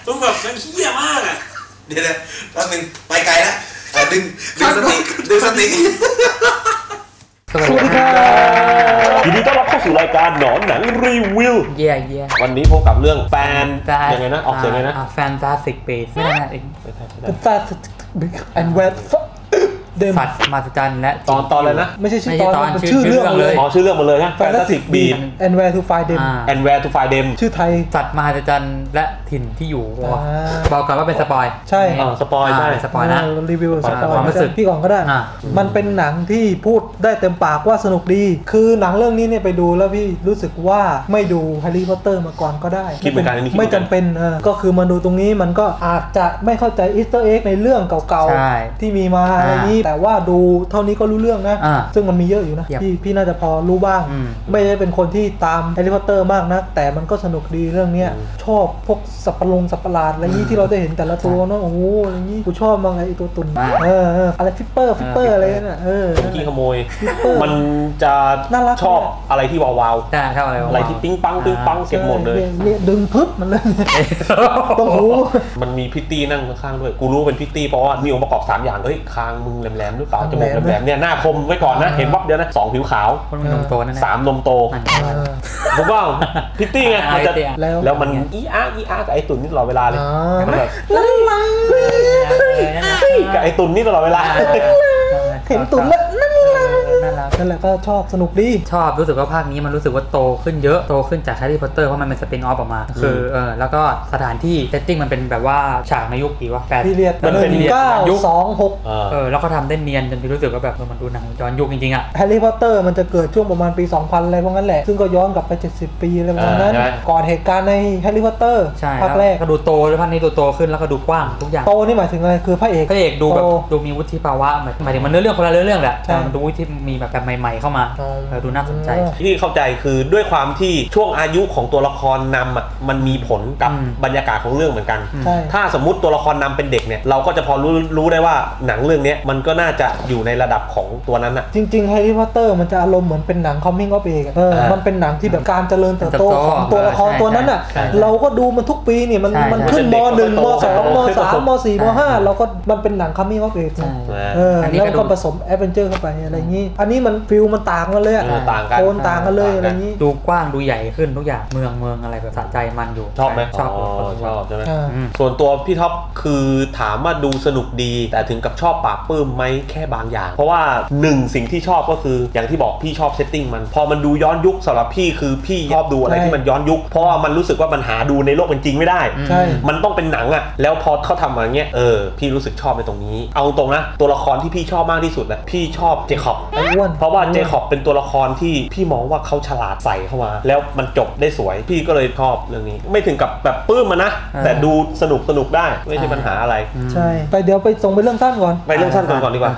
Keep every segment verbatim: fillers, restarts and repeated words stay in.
มึงแบบมันเหี้ยมากอ่ะเดี๋ยวๆแป๊บนึงไปไกลแล้วดึงดึงสติดึงสติสวัสดีครับยินดีต้อนรับเข้าสู่รายการหนอนหนังรีวิวเย่เย่วันนี้พบกับเรื่องแฟนยังไงนะออกเสียงไงนะแฟนตาสิกปีไม่ได้นะเองแฟนแอนเวสสัตว์มหัศจรรย์และตอนตอนเลยนะไม่ใช่ชื่อตอนชื่อเรื่องเลยอ๋อชื่อเรื่องมาเลยนะ Fantastic Beasts and Where to Find Them and Where to Find Them ชื่อไทยสัตว์มหัศจรรย์และถิ่นที่อยู่บอกก่อนว่าเป็นสปอยใช่สปอยใช่สปอยนะรีวิวสปอยความรู้สึกพี่ก่อนก็ได้มันเป็นหนังที่พูดได้เต็มปากว่าสนุกดีคือหนังเรื่องนี้เนี่ยไปดูแล้วพี่รู้สึกว่าไม่ดูแฮร์รี่พอตเตอร์มาก่อนก็ได้ไม่จำเป็นก็คือมาดูตรงนี้มันก็อาจจะไม่เข้าใจอีสเตอร์เอ็กในเรื่องเก่าๆที่มีมาอะไรนี้แต่ว่าดูเท่านี้ก็รู้เรื่องนะซึ่งมันมีเยอะอยู่นะพี่พี่น่าจะพอรู้บ้างไม่ได้เป็นคนที่ตามแฮร์รี่พอตเตอร์มากนะแต่มันก็สนุกดีเรื่องนี้ชอบพวกสัตว์ประหลาดสัตว์ประหลาดอะไรนี้ที่เราได้เห็นแต่ละตัวเนาะโอ้โหอะไรนี้กูชอบมากไอ้ตัวตุ่นเอออะไรฟิปเปอร์ฟิปเปอร์อะไรนั่นเออขี้ขโมยมันจะชอบอะไรที่วาวๆใช่ชอบอะไรอะไรที่ปิ๊งปังปิ๊งปังเก็บหมดเลยดึงพึบมันเลยโอ้โหมันมีพิตตี้นั่งข้างๆด้วยกูรู้เป็นพิตตี้เพราะว่ามีองค์ประกอบสามอย่างเฮ้ยคางมึงแหลมๆหรือเปล่าจมูกแหลมๆเนี่ยหน้าคมไว้ก่อนนะเห็นวับเดียวนะสองผิวขาวนมโตนั่นสามนมโตผมว่าพิตตี้ไงมันจะแล้วมันอีอาร์อีอาร์กับไอตุ่นนี่ตลอดเวลาเลยมันแบบลังลังกับไอตุ่นนี่ตลอดเวลาเห็นตุ่นแล้วนั่นนั่นแหละนั่นแหละก็ชอบสนุกดีชอบรู้สึกว่าภาคนี้มันรู้สึกว่าโตขึ้นเยอะโตขึ้นจากแฮร์รี่พอตเตอร์เพราะมันเป็นสปินออฟออกมาคือเออแล้วก็สถานที่เซตติ้งมันเป็นแบบว่าฉากในยุคกี่วะแปดพีเรียดมันเป็นเก้าสองหกเออแล้วก็ทำได้เนียนจนรู้สึกว่าแบบมันดูหนังย้อนยุคจริงๆอ่ะแฮร์รี่พอตเตอร์มันจะเกิดช่วงประมาณปีสองพันอะไรพวกนั้นแหละซึ่งก็ย้อนกลับไปเจ็ดสิบปีอะไรประมาณนั้นก่อนเหตุการณ์ในแฮร์รี่พอตเตอร์ภาคแรกก็ดูโตแล้วภาคนี้ดูโตขึ้นแล้วก็ดูกว้างทุกอย่างโตนี่หมายถึงอะไรคือพระเอกพระเอกดูแบบดูมีวุฒิภาวะหมายถึงมันเนื้อเรื่องคนละเรื่องแหละแต่มันดูที่มีแบบแบบใหม่ๆเข้ามาดูน่าสนใจที่เข้าใจคือด้วยความที่ช่วงอายุของตัวละครนำอ่ะมันมีผลกับบรรยากาศของเรื่องเหมือนกันถ้าสมมุติตัวละครนำเป็นเด็กเนี่ยเราก็จะพอรู้รู้ได้ว่าหนังเรื่องนี้มันก็น่าจะอยู่ในระดับของตัวนั้นอ่ะจริงๆแฮร์รี่พอตเตอร์มันจะอารมณ์เหมือนเป็นหนัง coming of age เออมันเป็นหนังที่แบบการเจริญเติบโตของตัวละครตัวนั้นอ่ะเราก็ดูมันทุกปีนี่มันมันขึ้นม.หนึ่ง ม.สอง ม.สาม ม.สี่ ม.ห้าเราก็มันเป็นหนัง coming of age เออแล้วก็ผสมแอดเวนเจอร์เข้าไปอะไรอย่างงี้อันนี้มันฟิลมันต่างกันเลยอ่ะโทนต่างกันเลยอะไรนี้ดูกว้างดูใหญ่ขึ้นทุกอย่างเมืองเมืองอะไรแบบสะใจมันอยู่ชอบไหมชอบชอบใช่ไหมส่วนตัวพี่ท็อปคือถามว่าดูสนุกดีแต่ถึงกับชอบปากปื้มไหมแค่บางอย่างเพราะว่าหนึ่งสิ่งที่ชอบก็คืออย่างที่บอกพี่ชอบเซตติ้งมันพอมันดูย้อนยุคสำหรับพี่คือพี่ชอบดูอะไรที่มันย้อนยุคเพราะว่ามันรู้สึกว่ามันหาดูในโลกเป็นจริงไม่ได้มันต้องเป็นหนังอ่ะแล้วพอเขาทำมาอย่างเงี้ยเออพี่รู้สึกชอบในตรงนี้เอาตรงนะตัวละครที่พี่ชอบมากที่สุดอะพี่ชอบเจคอบเพราะว่าเจคอบเป็นตัวละครที่พี่มองว่าเขาฉลาดใส่เข้ามาแล้วมันจบได้สวยพี่ก็เลยชอบเรื่องนี้ไม่ถึงกับแบบปื้มมันนะแต่ดูสนุกสนุกได้ไม่ใช่ปัญหาอะไรใช่ไปเดี๋ยวไปส่งไปเรื่องสั้นก่อนไปเรื่องสั้นก่อนก่อนดีกว่า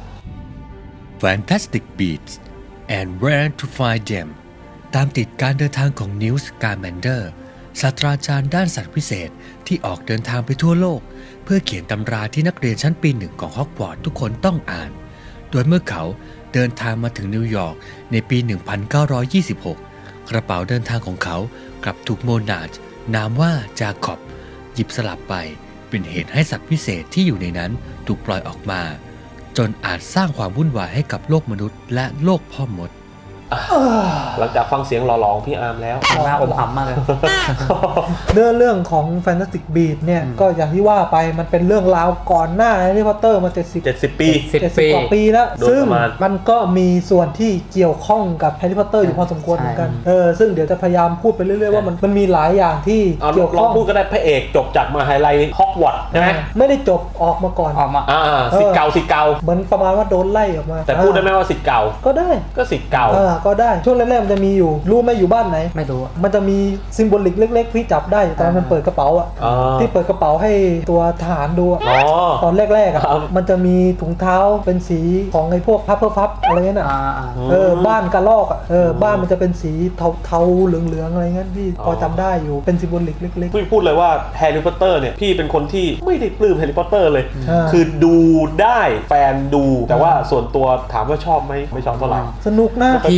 Fantastic Beasts and Where to Find Them ตามติดการเดินทางของนิวส์การ์แมนเดอร์ศาสตราจารย์ด้านสัตว์พิเศษที่ออกเดินทางไปทั่วโลกเพื่อเขียนตำราที่นักเรียนชั้นปีหนึ่งของฮอกวอตส์ทุกคนต้องอ่านโดยเมื่อเขาเดินทางมาถึงนิวยอร์กในปี หนึ่งพันเก้าร้อยยี่สิบหก กระเป๋าเดินทางของเขากลับถูกโมนาร์ชนามว่าจาคอบหยิบสลับไปเป็นเหตุให้สัตว์พิเศษที่อยู่ในนั้นถูกปล่อยออกมาจนอาจสร้างความวุ่นวายให้กับโลกมนุษย์และโลกพ่อมดหลังจากฟังเสียงหล่อๆของพี่อาร์มแล้วน่าอมหำมากเลยเรื่องเรื่องของ Fantastic Beasts เนี่ยก็อย่างที่ว่าไปมันเป็นเรื่องราวก่อนหน้า Harry Potter มาเจ็ดสิบเจ็ดสิบปีเจ็ดสิบกว่าปีแล้วซึ่งมันก็มีส่วนที่เกี่ยวข้องกับ Harry Potter อยู่พอสมควรเหมือนกันเออซึ่งเดี๋ยวจะพยายามพูดไปเรื่อยๆว่ามันมันมีหลายอย่างที่เกี่ยวข้องพูดก็ได้พระเอกจบจากมหาวิทยาลัยฮอกวอตส์ใช่ไหมไม่ได้จบออกมาก่อนออกมาอ่าสิทธิ์เก่าสิทธิ์เก่าเหมือนประมาณว่าโดนไล่ออกมาแต่พูดได้ไหมว่าสิทธิ์เก่าก็ได้ก็สิทธิ์เก่าอ่าก็ได้ช่วงแรกๆมันจะมีอยู่รู้ไหมอยู่บ้านไหนไม่รู้มันจะมีซิมโบลิกเล็กๆที่จับได้ตอนมันเปิดกระเป๋าอ่ะที่เปิดกระเป๋าให้ตัวทหารดูตอนแรกๆอ่ะมันจะมีถุงเท้าเป็นสีของไอ้พวกพับเพิ่มพับอะไรเงี้ยน่ะเออบ้านกระลอกอ่ะเออบ้านมันจะเป็นสีเทาๆเหลืองๆอะไรเงี้ยพี่พอจำได้อยู่เป็นซิมโบลิกเล็กๆพี่พูดเลยว่าแฮร์รี่พอตเตอร์เนี่ยพี่เป็นคนที่ไม่ได้ปลื้มแฮร์รี่พอตเตอร์เลยคือดูได้แฟนดูแต่ว่าส่วนตัวถามว่าชอบไหมไม่ชอบเท่าไหร่สนุกนะพี่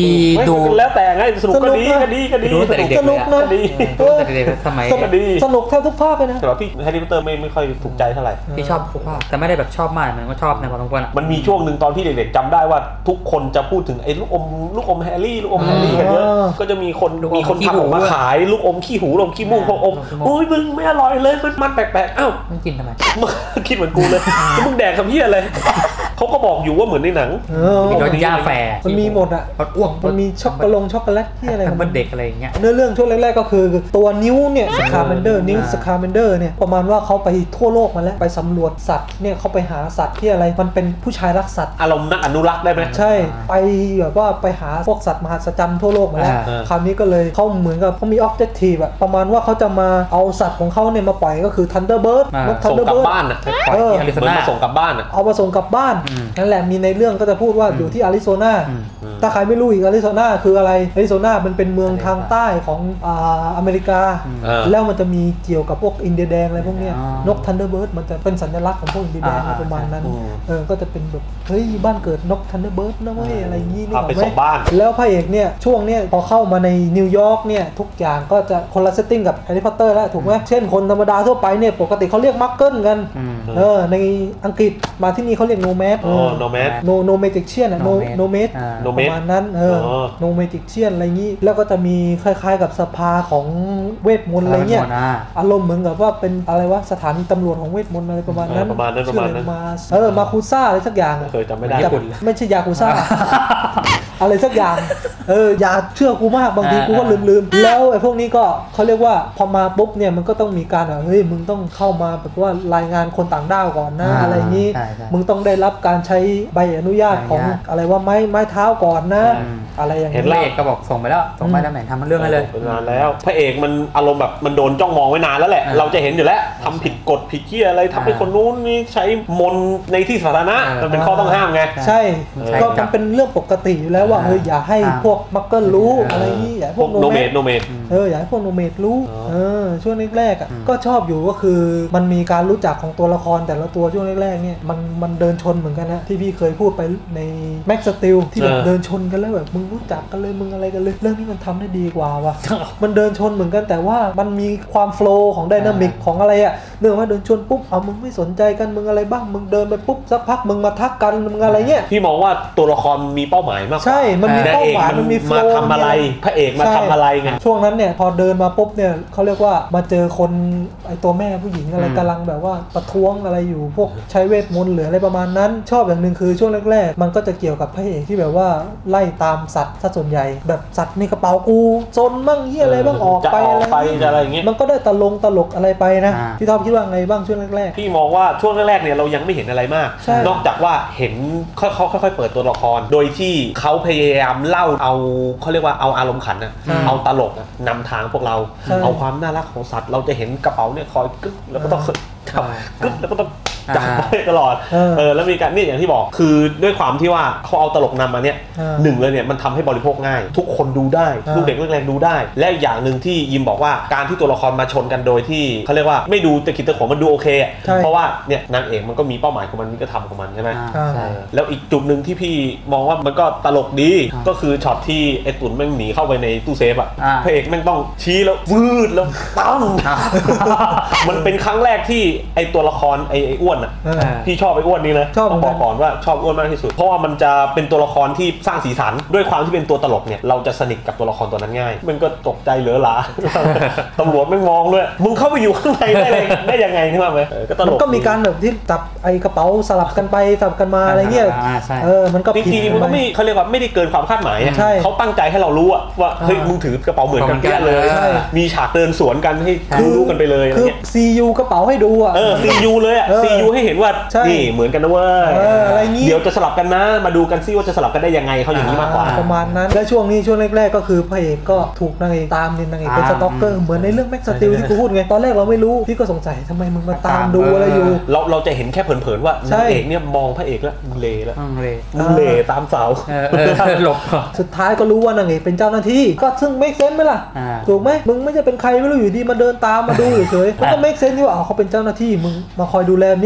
ดูแล้วแต่ไงสนุกก็ดีก็ดีก็ดีสนุกนะดีแต่เด็กสมัยสนุกแทบทุกภาคเลยนะแต่ว่าพี่แฮร์รี่พอตเตอร์ไม่ไม่ค่อยถูกใจเท่าไหร่พี่ชอบทุกภาคแต่ไม่ได้แบบชอบมากเหมือนก็ชอบในพอสมควรมันมีช่วงหนึ่งตอนที่เด็กๆจำได้ว่าทุกคนจะพูดถึงไอ้ลูกอมลูกอมแฮร์รี่ลูกอมแฮร์รี่กันเยอะก็จะมีคนมีคนทำออกมาขายลูกอมขี้หูลูกอมขี้มูกพวกอมโอ้ยมึงไม่อร่อยเลยมันมันแปลกๆอ้าวมึงกินทำไมคิดเหมือนกูเลยมึงแดกคำเหี้ยอะไรเขาก็บอกอยู่ว่าเหมือนในหนังมีรสยาแฝดมันมีหมดอ่ะรสอ้วกมันมีช็อกโกแลตช็อกโกแลตที่อะไรมันเด็กอะไรอย่างเงี้ยเนื้อเรื่องช่วงแรกๆก็คือตัวนิ้วเนี่ยสคาเมนเดอร์นิ้วสคาเมนเดอร์เนี่ยประมาณว่าเขาไปทั่วโลกมาแล้วไปสำรวจสัตว์เนี่ยเขาไปหาสัตว์ที่อะไรมันเป็นผู้ชายรักสัตว์อารมณ์นักอนุรักษ์ได้ไหมใช่ไปแบบว่าไปหาพวกสัตว์มหัศจรรย์ทั่วโลกมาแล้วคราวนี้ก็เลยเขาเหมือนกับเขามีออบเจกตีฟอะประมาณว่าเขาจะมาเอาสัตว์ของเขาเนี่ยมาปล่อยก็คือทันเดอร์เบิร์ดนกทันเดอร์เบิร์ดบ้านอะเออเหมือนมาส่งกลับบ้านอะเอามาส่งกลับบ้านนั่นแหละมีในเรื่องก็จะพูดว่าอยู่ที่อาริโซนาถ้าใครไม่รู้อีกอาริโซนาคืออะไรอาริโซนามันเป็นเมืองทางใต้ของอ่าอเมริกาแล้วมันจะมีเกี่ยวกับพวกอินเดียแดงอะไรพวกเนี้ยนกทันเดอร์เบิร์ดมันจะเป็นสัญลักษณ์ของพวกอินเดียแดงประมาณนั้นเออก็จะเป็นแบบเฮ้ยบ้านเกิดนกทันเดอร์เบิร์ดนะเว้ยอะไรงี้นี่หรอไหมแล้วพระเอกเนี่ยช่วงเนี้ยพอเข้ามาในนิวยอร์กเนี่ยทุกอย่างก็จะคนละเซตติ้งกับแฮร์รี่พอตเตอร์แล้วถูกไหมเช่นคนธรรมดาทั่วไปเนี่ยปกติเขาเรียกมักเกิลกันเออในอังกฤษมาที่นี่เขาเรียกโนแมสโอ้โนแมสโนโนเมจิกเชียนอะโนโนเมสประมาณนั้นเออโนเมจิกเชียนอะไรงี้แล้วก็จะมีคล้ายๆกับสภาของเวทมนต์อะไรเงี้ยอารมณ์เหมือนกับว่าเป็นอะไรวะสถานีตำรวจของเวทมนต์อะไรประมาณนั้นประมาณนั้นประมาณนั้นเออมาคูซ่าอะไรสักอย่างเคยจำไม่ได้ไม่ใช่ยาคูซ่าอะไรสักอย่างเอออย่าเชื่อกูมากบางทีกูก็ลืมๆแล้วไอ้พวกนี้ก็เขาเรียกว่าพอมาปุ๊บเนี่ยมันก็ต้องมีการแบบเฮ้ยมึงต้องเข้ามาแบบว่ารายงานคนต่างด้าวก่อนนะอะไรงี้มึงต้องได้รับการใช้ใบอนุญาตของอะไรว่าไม้ไม้เท้าก่อนนะอะไรอย่างเงี้ยพระเอกก็บอกส่งไปแล้วส่งไปตำแหน่งทำเรื่องให้เลยนานแล้วพระเอกมันอารมณ์แบบมันโดนจ้องมองไว้นานแล้วแหละเราจะเห็นอยู่แล้วทำผิดกฎผิดเหี้ยอะไรทำให้คนนู้นนี่ใช้มนในที่สาธารณะมันเป็นข้อต้องห้ามไงใช่ก็มันเป็นเรื่องปกติอยู่แล้วว่าเฮ้ยอย่าให้พวกมักเกิลรู้อะไรนี่อย่าพวกโนเมดโนเมดเอออย่าให้พวกโนเมดรู้เออช่วงแรกๆอ่ะก็ชอบอยู่ก็คือมันมีการรู้จักของตัวละครแต่ละตัวช่วงแรกๆเนี่ยมันมันเดินชนเหมือนกันนะที่พี่เคยพูดไปในแม็กซ์สตีลที่แบบเดินชนกันแล้วแบบมึงรู้จักกันเลยมึงอะไรกันเลยเรื่องนี้มันทำได้ดีกว่าว่ะมันเดินชนเหมือนกันแต่ว่ามันมีความโฟล์ของไดนามิกของอะไรอ่ะเรื่องว่าเดินชนปุ๊บเอามึงไม่สนใจกันมึงอะไรบ้างมึงเดินไปปุ๊บสักพักมึงมาทักกันมึงอะไรเงี้ยพี่มองว่าตัวละครมีเป้าหมายมากใช่มันมีเป้าหมายมันมีโฟล์มาทำอะไรพระเอกมาทำอะไรไงช่วงนั้นเนี่ยพอเดินมาปุ๊บเนี่ยเขาเรียกว่ามาเจอคนไอตัวแม่ผู้หญิงอะไรกำลังแบบว่าประท้วงอะไรอยู่พวกใช้เวทมนต์หรืออะไรประมาณนั้นชอบอย่างนึงคือช่วงแรกๆมันก็จะเกี่ยวกับพระเอกที่แบบว่าไล่ตามสัตว์ซะส่วนใหญ่แบบสัตว์ในกระเป๋ากูซนมั่งเหี้ยอะไรบ้างออกไปอะไรอย่างเงี้ยมันก็ได้ตลงตลกอะไรไปนะพี่ท็อปคิดว่าไงบ้างช่วงแรกๆพี่มองว่าช่วงแรกๆเนี่ยเรายังไม่เห็นอะไรมากนอกจากว่าเห็นเขาค่อยๆเปิดตัวละครโดยที่เขาพยายามเล่าเอาเขาเรียกว่าเอาอารมณ์ขันนะเอาตลกนำทางพวกเราเอาความน่ารักของสัตว์เราจะเห็นกระเป๋าเนี่ยคอยกึ๊กแล้วก็ต้องจับกึ๊กแล้วก็ต้องจับไว้ตลอดเออแล้วมีการนี่อย่างที่บอกคือด้วยความที่ว่าเขาเอาตลกนำมาเนี่ยหนึ่งเลยเนี่ยมันทำให้บริโภคง่ายทุกคนดูได้ลูกเด็กเล็กแรงดูได้และอย่างหนึ่งที่ยิมบอกว่าการที่ตัวละครมาชนกันโดยที่เขาเรียกว่าไม่ดูตะกิดตะขวงมันดูโอเคเพราะว่าเนี่ยนางเอกมันก็มีเป้าหมายของมันมีก็ทำของมันใช่ไหมแล้วอีกจุดหนึ่งที่พี่มองว่ามันก็ตลกดีก็คือช็อตที่ไอ้ตุ่นแม่งหนีเข้าไปในตู้เซฟอ่ะพระเอกแม่งต้องชี้แล้ววืดแล้วตั้งมันเป็นครั้งแรกที่ไอ้ตัวละครไอ้ไอ้อ้วนอ่ะพี่ชอบไอ้อ้วนนี้นะต้องบอกก่อนว่าชอบอ้วนมากที่สุดเพราะว่ามันจะเป็นตัวละครที่สร้างสีสันด้วยความที่เป็นตัวตลกเนี่ยเราจะสนิทกับตัวละครตัวนั้นง่ายมันก็ตกใจเหลือหลาตำรวจไม่มองด้วยมึงเข้าไปอยู่ข้างในได้เลยได้ยังไงใช่ไหมก็ตลกก็มีการแบบที่จับไอ้กระเป๋าสลับกันไปสลับกันมาอะไรเงี้ยเออมันก็จริงๆมันก็ไม่เขาเรียกว่าไม่ได้เกินความคาดหมายเขาตั้งใจให้เรารู้ว่าเฮ้ยมึงถือกระเป๋าเหมือนกันแก่เลยมีฉากเดินสวนกันให้รู้กันไปเลยคือ ซี ยู กระเป๋าให้ดูอ่ะเออ ซี ยู เลยอ่ะ ซี ยู ให้เห็นว่านี่เหมือนกันนะเว้ยอะไรงี้เดี๋ยวจะสลับกันนะมาดูกันซิว่าจะสลับกันได้ยังไงเขาอย่างนี้มากกว่าประมาณนั้นและช่วงนี้ช่วงแรกๆก็คือพระเอกก็ถูกนางเอกตามนี่นางเอกเป็นสต็อกเกอร์เหมือนในเรื่องแม็กซ์สตีลที่กูพูดไงตอนแรกเราไม่รู้พี่ก็สงสัยทำไมมึงมาตามดูอะไรอยู่เราเราจะเห็นแค่เผินๆว่านางเอกเนี่ยมองพระเอกแล้วมึงเลแล้วมึงเลตามเสาหลบสุดท้ายก็รู้ว่านางเอกเป็นเจ้าหน้าที่ก็ซึ่งเมคเซนส์ไหมล่ะถูกไหมมึงไม่จะเป็นใครไม่รู้อยู่ดีมาเดินตามมาดูเฉยๆมันก็เมคเซนส์ที่ว่าเขาเป็นเจ้าหน้าที่มึงมาคอยดูแลเนี่ย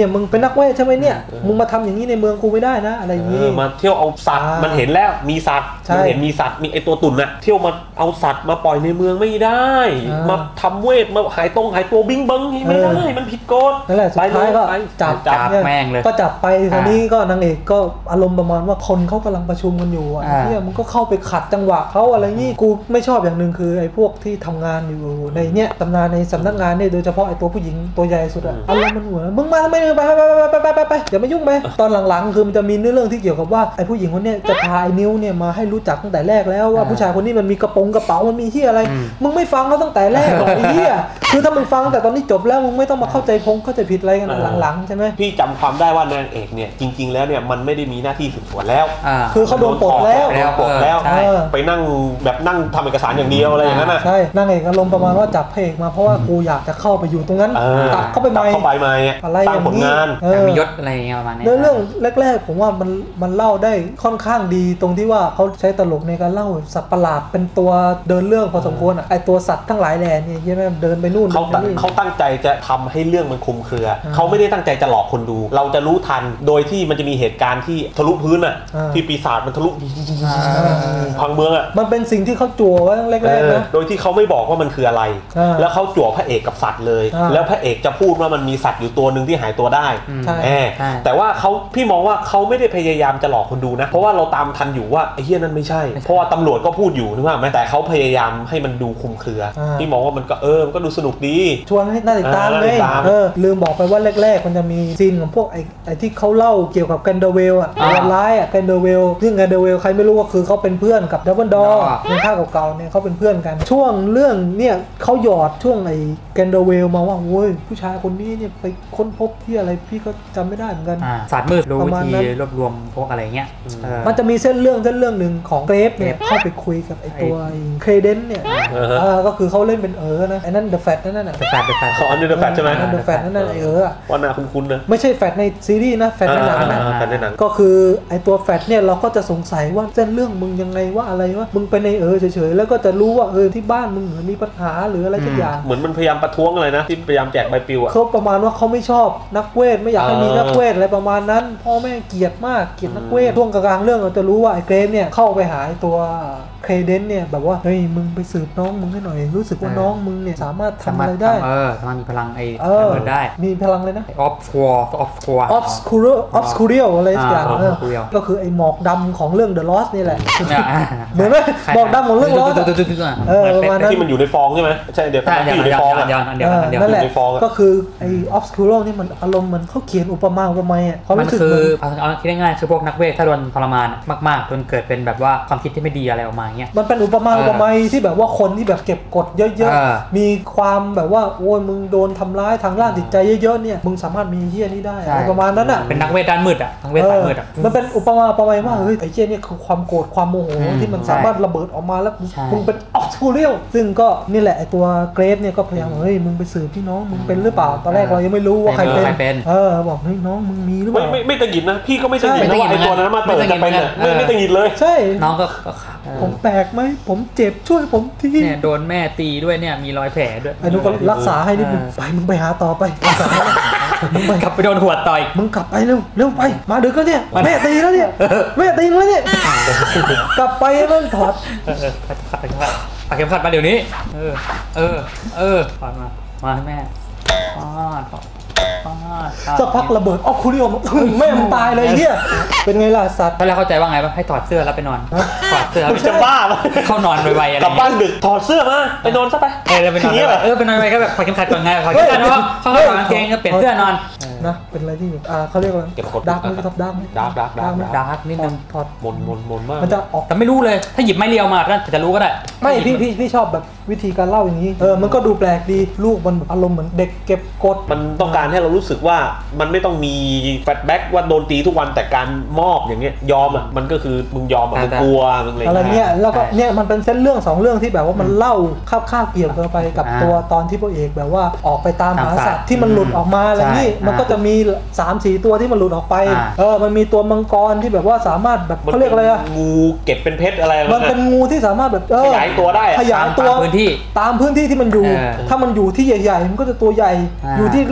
เนี่ยมึงเป็นนักเวทใช่ไหมเนี่ยมึงมาทำอย่างนี้ในเมืองกูไม่ได้นะอะไรอย่างนี้มาเที่ยวเอาสัตว์มันเห็นแล้วมีสัตว์มันเห็นมีสัตว์มีไอตัวตุ่นน่ะเที่ยวมาเอาสัตว์มาปล่อยในเมืองไม่ได้มาทำเวทมาหายตรงหายตัวบิ้งบังไม่ได้มันผิดกฎนั่นแหละสุดท้ายก็จับจับแม่งเลยก็จับไปตอนนี้ก็นางเอกก็อารมณ์ประมาณว่าคนเขากำลังประชุมกันอยู่อ่ะเนี่ยมึงก็เข้าไปขัดจังหวะเขาอะไรงี้กูไม่ชอบอย่างหนึ่งคือไอ้พวกที่ทำงานอยู่ในเนี่ยตำนานในสำนักงานเนี่ยโดยเฉพาะไอ้ตัวผู้หญิงตัวใหญ่สุดอ่ะอารมณ์มันหัวมึงมาทำไมไปไปไปไปไปไปอย่ามายุ่งไปตอนหลังๆคือมันจะมีเรื่องที่เกี่ยวกับว่าไอ้ผู้หญิงคนนี้จะพาไอ้นิ้วเนี่ยมาให้รู้จักตั้งแต่แรกแล้วว่าผู้ชายคนนี้มันมีกระโปรงกระเป๋ามันมีที่อะไรมึงไม่ฟังเขาตั้งแต่แรกหรอกไอ้เหี้ยคือถ้ามึงฟังแต่ตอนนี้จบแล้วมึงไม่ต้องมาเข้าใจพงเข้าใจผิดอะไรกันหลังๆใช่ไหมพี่จำความได้ว่านางเอกเนี่ยจริงๆแล้วเนี่ยมันไม่ได้มีหน้าที่สืบสวนแล้วคือเขาโดนปลดแล้วปลดแล้วไปนั่งแบบนั่งทำเอกสารอย่างเดียวอะไรอย่างนั้นน่ะใช่นางเอกอารมณ์ประมาณว่าจับพระเอกมาเพราะว่ากูอยากจะเข้าไปอยู่ตรงนั้นตัดเข้าไปใหม่เข้าไปใหม่อะไรอย่างนี้มียศอะไรเงี้ยประมาณนี้เรื่องแรกๆผมว่ามันมันเล่าได้ค่อนข้างดีตรงที่ว่าเขาใช้ตลกในการเล่าสัตว์ประหลาดเป็นตัวเดินเรื่องพอสมควรอ่ะไอตัวสัตว์ทั้งหลายแหล่เนี่ยใช่ไหมเดินไปนู่นเขาเขาตั้งใจจะทำให้เรื่องมันคลุมเครือเขาไม่ได้ตั้งใจจะหลอกคนดูเราจะรู้ทันโดยที่มันจะมีเหตุการณ์ที่ทะลุพื้นอ่ะที่ปีศาจมันทะลุพังเมืองอ่ะมันเป็นสิ่งที่เขาจั่วไว้แรกๆนะโดยที่เขาไม่บอกว่ามันคืออะไรแล้วเขาจั่วพระเอกกับสัตว์เลยแล้วพระเอกจะพูดว่ามันมีสัตว์อยู่ตัวหนึ่งที่หายตัวได้แต่ว่าเขาพี่มองว่าเขาไม่ได้พยายามจะหลอกคนดูนะเพราะว่าเราตามทันอยู่ว่าไอ้เหี้ยนั่นไม่ใช่เพราะว่าตำรวจก็พูดอยู่นึกว่าไหมแต่เขาพยายามให้มันดูคลุมเครือพี่มองว่ามันก็เออมันก็ดูสนุกดีชวนให้น่าติดตามเลยเออลืมบอกไปว่าแรกๆมันจะมีซีนของพวกไอ้ไอ้ที่เขาเล่าเกี่ยวกับแกนเดอร์เวลอ่ะตัวร้ายอ่ะแกนเดอร์เวลซึ่งแกนเดอร์เวลใครไม่รู้ว่าคือเขาเป็นเพื่อนกับดับเบิลดอร์ในภาคเก่าๆเนี่ยเขาเป็นเพื่อนกันช่วงเรื่องเนี่ยเขาหยอดช่วงไอ้แกนเดอร์เวลมาว่าโว้ยผู้ชายคนนี้เนี่ยไปค้นพบที่อะไรพี่ก็จำไม่ได้เหมือนกันศาสตร์มืดรู้วิธีรวบรวมพวกอะไรเงี้ยมันจะมีเส้นเรื่องเส้นเรื่องหนึ่งของเกรฟเนี่ยเข้าไปคุยกับไอ้ตัวเครเดนเนี่ยก็คือเขาเล่นเป็นเออนะไอ้นั่นเดอะแฟตนั่นน่ะเดอะแฟตเดอะแฟตเขาอันนี้เดอะแฟตใช่ไหมเดอะแฟตนั่นน่ะไอ้เออว่าน่าคุ้นๆนะไม่ใช่แฟตในซีรีส์นะแฟตในหนังนะก็คือไอ้ตัวแฟตเนี่ยเราก็จะสงสัยว่าเส้นเรื่องมึงยังไงว่าอะไรวะมึงเป็นไอ้เออเฉยๆแล้วก็จะรู้ว่าเออที่บ้านมึงมีปัญหาหรืออะไรสักอย่างเหมือนมันพยายามประท้วงอะไรนะที่พยายามแจกใบปลิวอ่ะเขาประมาณว่าเขาไม่ชอบนักเวทไม่อยากให้มีนักเวทอะไรประมาณนั้นพ่อแม่เกลียดมากเกลียดนักเวทช่วงกลางๆเรื่องเราจะรู้ว่าไอ้เกรฟเนี่ยเข้าไปหาตัวเคเดนเนี่ยแบบว่าเฮ้ยมึงไปสืบน้องมึงให้หน่อยรู้สึกว่าน้องมึงเนี่ยสามารถทำอะไรได้เออสามารถมีพลังไอ้เปิดได้มีพลังเลยนะออฟสควอร์ออฟสควอร์ออฟสคูเรอออฟสคูเรียลอะไรสักอย่างก็คือไอ้หมอกดำของเรื่อง The Lost นี่แหละเหมือนไหมหมอกดำของเรื่อง Lost เออประมาณนั้นที่มันอยู่ในฟองใช่ไหมใช่เดี๋ยวที่อยู่ในฟองอ่ะนั่นแหละก็คือไอ้ออฟสคูเรียลนี่มันอารมณ์มันเขาเขียนอุปมาอุปไมยอ่ะเขารู้สึกคือเอาคิดง่ายๆคือพวกนักเวทถ้าโดนทรมานมากๆจนเกิดเป็นแบบว่าความคิดที่ไม่ดีอะไรออกมาเงี้ยมันเป็นอุปมาอุปไมยที่แบบว่าคนที่แบบเก็บกดเยอะๆมีความแบบว่าโอ้ยมึงโดนทำร้ายทางด้านจิตใจเยอะๆเนี่ยมึงสามารถมีเหี้ยนี้ได้ประมาณนั้นอ่ะเป็นนักเวทด้านมืดอ่ะนักเวทด้านมืดอ่ะมันเป็นอุปมาอุปไมยว่าเฮ้ยไอ้เหี้ยนี่คือความโกรธความโมโหที่มันสามารถระเบิดออกมาแล้วมึงเป็นออกทูเรียลซึ่งก็นี่แหละไอ้ตัวเกรฟเนี่ยก็พยายามเฮ้ยมึงไปสืบพี่น้องมึงเป็นหรือเปล่าตอนแรกเรายังไม่รู้ว่าใครเป็นเออบอกเฮ้ยน้องมึงมีหรือเปล่าไม่ไม่ตังหิดนะพี่ก็ไม่ตังหิดนะว่าไอ้ตัวนั้นมาเปิดจะเป็นอ่ะไม่ไม่ตังหิดเลยใช่น้องก็ผมแปลกไหมผมเจ็บช่วยผมทีเนี่ยโดนแม่ตีด้วยเนี่ยมีรอยแผลด้วยไอ้นุก็รักษาให้นิดนึงไปมึงไปหาต่อไปมึงไปกลับไปโดนหัวต่อยมึงกลับไปเร็วเร็วไปมาดึกแล้วเนี่ยแม่ตีแล้วเนี่ยแม่ตีแล้วเนี่ยกลับไปแล้วถอดปักเข็มขัดมาเดี๋ยวนี้เออเออเออถอดมามาให้แม่ถอดถอดสักพักระเบิดออกคุริโอมาแม่มันตายเลยเนี่ยเป็นไงล่ะสัตว์ตอนแรกเข้าใจว่าไงป่ะให้ถอดเสื้อแล้วไปนอนถอดเสื้อจะบ้าป่ะเข้านอนไวๆอะไรกลับบ้านดึกถอดเสื้อมาไปนอนซะไปเออไปนอนเออไปนอนไวก็แบบถอดเข็มขัดก่อนไงถอดเข็มขัดเพราะว่าเขาถอดกางเกงก็เปลี่ยนเสื้อนอนนะเป็นอะไรที่อ่าเขาเรียกว่าดาร์กไม่ท็อปดาร์กดาร์กดาร์กดาร์กดาร์กนิดนึงถอดมนมนมนมากมันจะออกแต่ไม่รู้เลยถ้าหยิบไม้เรียวมาแล้วจะรู้ก็ได้ไม่พี่พี่พี่ชอบแบบวิธีการเล่าอย่างนี้เออมันก็ดูแปลกดีลูกมันอารมณ์เหมือนเด็กเก็บกดมันต้องการให้เรารู้สึกว่ามันไม่ต้องมีแฟลชแบ็กว่าโดนตีทุกวันแต่การมอบอย่างเงี้ยยอมอ่ะมันก็คือมึงยอมอ่ะมึงกลัวมึงอะไรเงี้ยแล้วก็เนี่ยมันเป็นเส้นเรื่องสองเรื่องที่แบบว่ามันเล่าคาบๆเกี่ยวกันไปกับตัวตอนที่พระเอกแบบว่าออกไปตามหาสัตว์ที่มันหลุดออกมาอะไรนี่มันก็จะมี สามสี่ ตัวที่มันหลุดออกไปเออมันมีตัวมังกรที่แบบว่าสามารถแบบเขาเรียกอะไรอะงูเก็บเป็นเพชรอะไรมันเป็นงูที่สามารถแบบขยายตัวได้ขยายตัวพื้นที่ตามพื้นที่ที่มันอยู่ถ้ามันอยู่ที่ใหญ่ๆมันก็จะตัวใหญ่อยู่ที่เล็กก็ตัว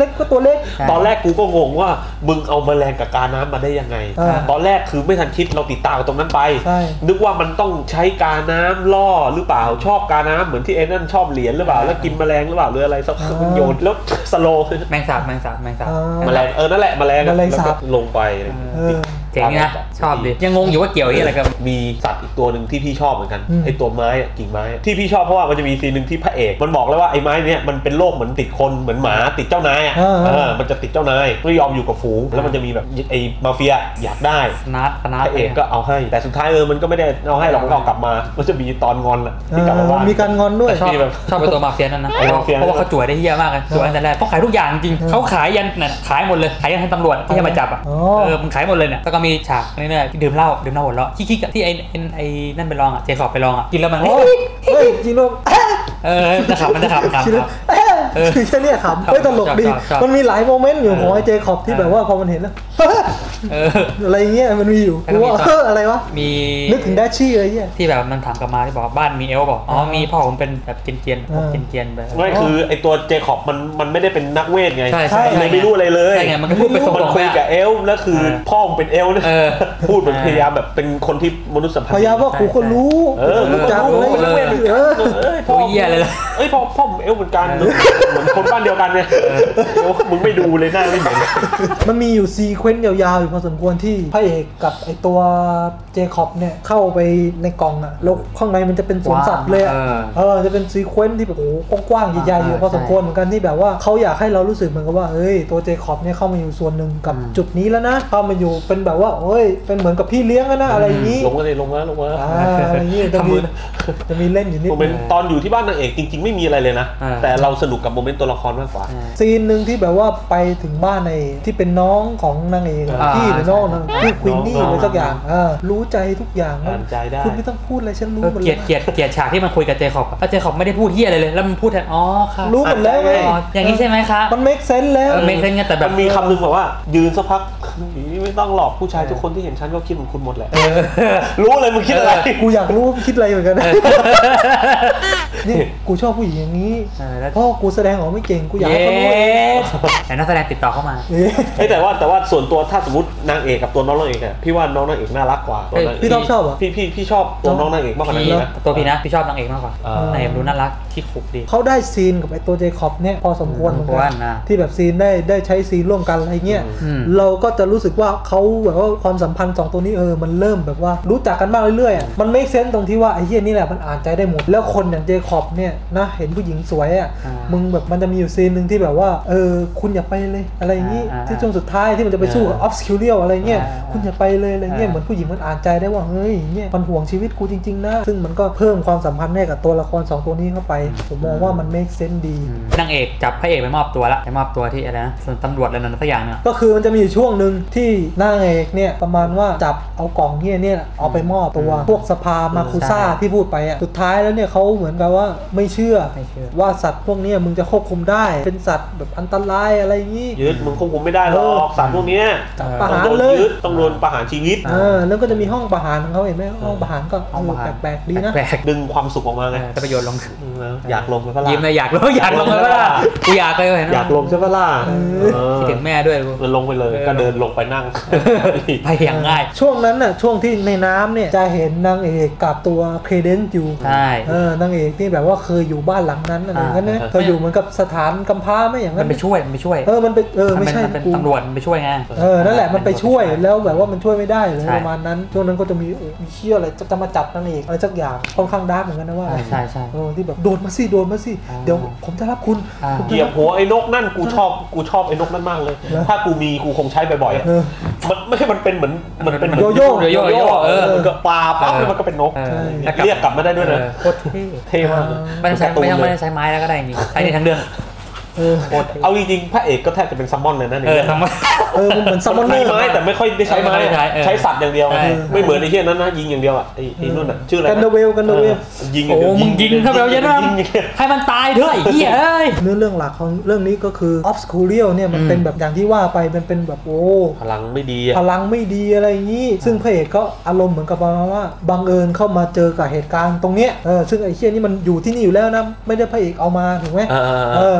เล็กตอนแรกกูก็งงว่ามึงเอาแมลงกับกาน้ำมาได้ยังไงตอนแรกคือไม่ทันคิดเราติดตามตรงนั้นไปนึกว่ามันต้องใช้กาน้ำล่อหรือเปล่าชอบกาน้ำเหมือนที่เอ็นนั่นชอบเหรียญหรือเปล่าแล้วกินแมลงหรือเปล่าหรืออะไรสักมันโยนแล้วสโลว์แมงสาบแมงสาบแมงสาบแมลงเออนั่นแหละแมลงแล้วก็ลงไปเจ๋งนะชอบดิยังงงอยู่ว่าเกี่ยวอะไรกับมีสัตว์อีกตัวหนึ่งที่พี่ชอบเหมือนกันไอตัวไม้กิ่งไม้ที่พี่ชอบเพราะว่ามันจะมีซีนหนึ่งที่พระเอกมันบอกแล้วว่าไอ้ไม้เนี่ยมันเป็นโรคเหมือนติดคนเหมือนหมาติดเจ้านายอ่ะเออมันจะติดเจ้านายไม่ยอมอยู่กับฝูงแล้วมันจะมีแบบไอ้มาเฟียอยากได้นัดนัดพระเอกก็เอาให้แต่สุดท้ายเออมันก็ไม่ได้เอาให้หรอกมันเอากลับมามันจะมีตอนงอนที่กลับมามีการงอนด้วยชอบชอบไปตัวมาเฟียนั่นนะเพราะว่าเขาจ่วยได้เหี้ยมากเลยจ่วยตั้งแต่แรกเขาขายทุกอย่างจริงเขาขายยันน่ะขายหมดเลยขายยันให้ตำรวจที่จะมาจับอ่ะเออมันขายหมดเลยเนี่ยแล้วก็มีฉากนี่เนี่ยที่ดื่มเหล้าดื่มเหล้าหัวเราะคิกๆที่ไอ้ไอ้นั่นไปลองอ่ะเจคอบไปลองอ่ะกินแล้วมันเฮ้ยจริงลูกเออจะขับมันจะขับขับเออแค่นี้ขำเฮ้ยตลกดีมันมีหลายโมเมนต์อยู่ของไอ้เจคอบที่แบบว่าพอมันเห็นแล้วอะไรเงี้ยมันมีอยู่กูว่าเอออะไรวะมีนึกถึงดัชชี่อะไรเงี้ยที่แบบมันถามกลับมาที่บอกบ้านมีเอลบอกอ๋อมีพ่อผมเป็นแบบเกรียนเกรียนเกรียนเกรียนแบบไม่คือไอ้ตัวเจคอบมันมันไม่ได้เป็นนักเวทไงใช่เลยไม่รู้อะไรเลยใช่ไงมันก็พูดไปส่งมันคุยกับเอลแล้วคือพ่อมันเป็นเอลนะพูดเหมือนพยายามแบบเป็นคนที่มนุษย์สัมพันธ์พยายามว่ากูคนรู้รู้จักเลยเออพ่อเหี้ยเลยล่ะเอ้ยพ่อพ่อผมเอลเหมือนกันเหมือนคนบ้านเดียวกันเนี่ยมึงไม่ดูเลยหน้าไม่เหมือนมันมีอยู่ซีเควนต์ยาวๆอยู่พอสมควรที่พระเอกกับไอตัวเจคอบเนี่ยเข้าไปในกล่องอะแล้วข้างในมันจะเป็นสวนสัตว์เลยเออจะเป็นซีเควนต์ที่แบบโอ้กว้างๆใหญ่ๆอยู่พอสมควรเหมือนกันที่แบบว่าเขาอยากให้เรารู้สึกเหมือนกับว่าเอ้ยตัวเจคอบเนี่ยเข้ามาอยู่ส่วนหนึ่งกับจุดนี้แล้วนะเข้ามาอยู่เป็นแบบว่าเอ้ยเป็นเหมือนกับพี่เลี้ยงนะอะไรอย่างนี้ลงมาเลยลงมาลงมาอะไรอย่างนี้จะมีจะมีเล่นอยู่นิดนึงตอนอยู่ที่บ้านนางเอกจริงๆไม่มีอะไรเลยนะแต่เราสนุกกับโมเมนต์ตัวละครมากกว่าซีนหนึ่งที่แบบว่าไปถึงบ้านในที่เป็นน้องของนางเอกที่หรือน้องนางที่ควีนนี่อะไรสักอย่างรู้ใจทุกอย่างคุณไม่ต้องพูดอะไรฉันรู้หมดเลยเกลียดเกลียดเกลียดฉากที่มันคุยกับเจคอบแล้วเจคอบไม่ได้พูดเหี้ยอะไรเลยแล้วมันพูดแทนอ๋อค่ะรู้หมดแล้วอย่างนี้ใช่ไหมคะมัน make sense แล้วเมคเซนส์แต่แบบมีคำนึงบอกว่ายืนสักพักไม่ต้องหลอกผู้ชายทุกคนที่เห็นฉันก็คิดเหมือนคุณหมดแหละรู้เลยมึงคิดอะไรกูอยากรู้คิดอะไรเหมือนกันนี่กูชอบผู้หญิงอย่างนี้เพราะกูแสดงออกไม่เก่งกูอยากให้เขารู้แต่นักแสดงติดต่อเข้ามาแต่ว่าแต่ว่าส่วนตัวถ้าสมมตินางเอกกับตัวน้องนางเอกอ่ะพี่ว่าน้องนางเอกน่ารักกว่าพี่ชอบชอบอ่ะพี่พี่พี่ชอบตัวน้องนางเอกมากกว่านั้นนะตัวพี่นะพี่ชอบนางเอกมากกว่านางเอกดูน่ารักขี้ขุกดีเขาได้ซีนกับไอ้ตัวเจคอบเนี่ยพอสมควรเหมือนกันที่แบบซีนได้ได้ใช้ซีนร่วมกันอะไรเงี้ยเราก็จะรู้สึกว่าเขาแบบว่าความสัมพันธ์สองตัวนี้เออมันเริ่มแบบว่ารู้จักกันมากเรื่อยๆมันเมคเซนส์ตรงที่ว่าไอ้เหี้ยนี่แหละมันอ่านใจได้หมดแล้วคนอย่างเจคอบเนี่ยนะเห็นผู้หญิงสวยอ่ะมึงแบบมันจะมีอยู่ซีนนึงที่แบบว่าเออคุณอย่าไปเลยอะไรอย่างงี้ที่ช่วงสุดท้ายที่มันจะไปสู้กับออฟสคิวเรียลอะไรเงี้ยคุณอย่าไปเลยอะไรเงี้ยเหมือนผู้หญิงมันอ่านใจได้ว่าเฮ้ยเนี่ยมันห่วงชีวิตกูจริงๆนะซึ่งมันก็เพิ่มความสัมพันธ์ให้กับตัวละครสองตัวนี้เข้าไปผมมองว่ามันเมคเซนส์ดีนางเอกจับพระเอกไปมอบตัวละไปมอบตัวที่อะไรนะส่วนตำรวจอะไรนั่นสักอย่างเนี่ยก็คือมันจะมีช่วงนึงที่นางเอกเนี่ยประมาณว่าจับเอากล่องเนี่ยเนี่ยเอาไปมอบตัวพวกสภามาคุซ่าที่พูดไปอ่ะสุดท้ายแล้วเนี่ยเขาเหมือนกับว่าไม่เชื่อว่าสัตว์พวกนี้มึงจะควบคุมได้เป็นสัตว์แบบอันตรายอะไรอย่างงี้ยึดมึงควบคุมไม่ได้หรอกสัตว์พวกนี้ประหารเลยต้องโดนประหารชีวิตเออแล้วก็จะมีห้องประหารของเขาเห็นไหมห้องประหารก็แปลกๆดีนะดึงความสุขออกมาไงจะประโยชน์ลงอยากลงใช่ปะล่ะยิ้มเลยอยากลงอยากลงเลยล่ะกูอยากเลยเห็นอยากลงใช่ปะล่ะคิดถึงแม่ด้วยกูลงไปเลยก็เดินลงไปนั่งไปอย่างง่ายช่วงนั้นน่ะช่วงที่ในน้ำเนี่ยจะเห็นนางเอกกับตัวเคเดนอยู่ใช่เออนางเอกที่แบบว่าเคยอยู่บ้านหลังนั้นอะไรอย่างเงี้ยนะเธออยู่เหมือนกับสถานกำพร้าไม่อย่างนั้นมันไปช่วยมันไปช่วยเออมันไปเออไม่ใช่เป็นตำรวจมันไปช่วยไงเออนั่นแหละมันไปช่วยแล้วแบบว่ามันช่วยไม่ได้เลยประมาณนั้นช่วงนั้นก็จะมีมีเชี่ยอะไรจะมาจับนางเอกอะไรสักอย่างค่อนข้างดาร์กเหมือนกันนะว่าใช่ใช่เออที่แบบโดนมาสิโดนมาสิเดี๋ยวผมจะรับคุณเหยียบหัวไอ้นกนั่นกูชอบกูชอบไอ้นกนั่นมากเลยถ้ากูมีกูคงใช้บ่อยๆมันไม่ใช่มันเป็นเหมือนมันเป็นโยโย่โยโย่เออมันก็ปลาปั๊บมันก็เป็นนกเรียกกลับมาได้ด้วยนะโคตรเท่เท่มากไม่ต้องใช้ไม่ต้องไม่ต้องใช้ไม้แล้วก็ได้จริงใช้ในทั้งเรื่องเออเอาจริงๆพระเอกก็แทบจะเป็นซัมมอนเลยนะเออซัมมอนเออมันเหมือนซัมมอนไม้แต่ไม่ค่อยได้ใช้ไม้ใช้สัตว์อย่างเดียวไม่เหมือนไอ้เหี้ยนั้นนะยิงอย่างเดียวอ่ะไอ้ไอ้นู่นอ่ะชื่ออะไรกันเดเวลกันเดเวลยิงโอ้มึงยิงเข้าไปเยอะนะให้มันตายเถอะไอ้เหี้ยเอ้ยเนื้อเรื่องหลักของเรื่องนี้ก็คือออฟสคูเรียลเนี่ยมันเป็นแบบอย่างที่ว่าไปมันเป็นแบบโอ้พลังไม่ดีพลังไม่ดีอะไรอย่างนี้ซึ่งพระเอกก็อารมณ์เหมือนกับว่าบังเอิญเข้ามาเจอกับเหตุการณ์ตรงเนี้ยเออซึ่งไอ้เหี้ยนี่มันอยู่ที่นี่อยู่แล้วนะไม่ได้พระเอกเอามาถูกไหมเออไอ้ตัว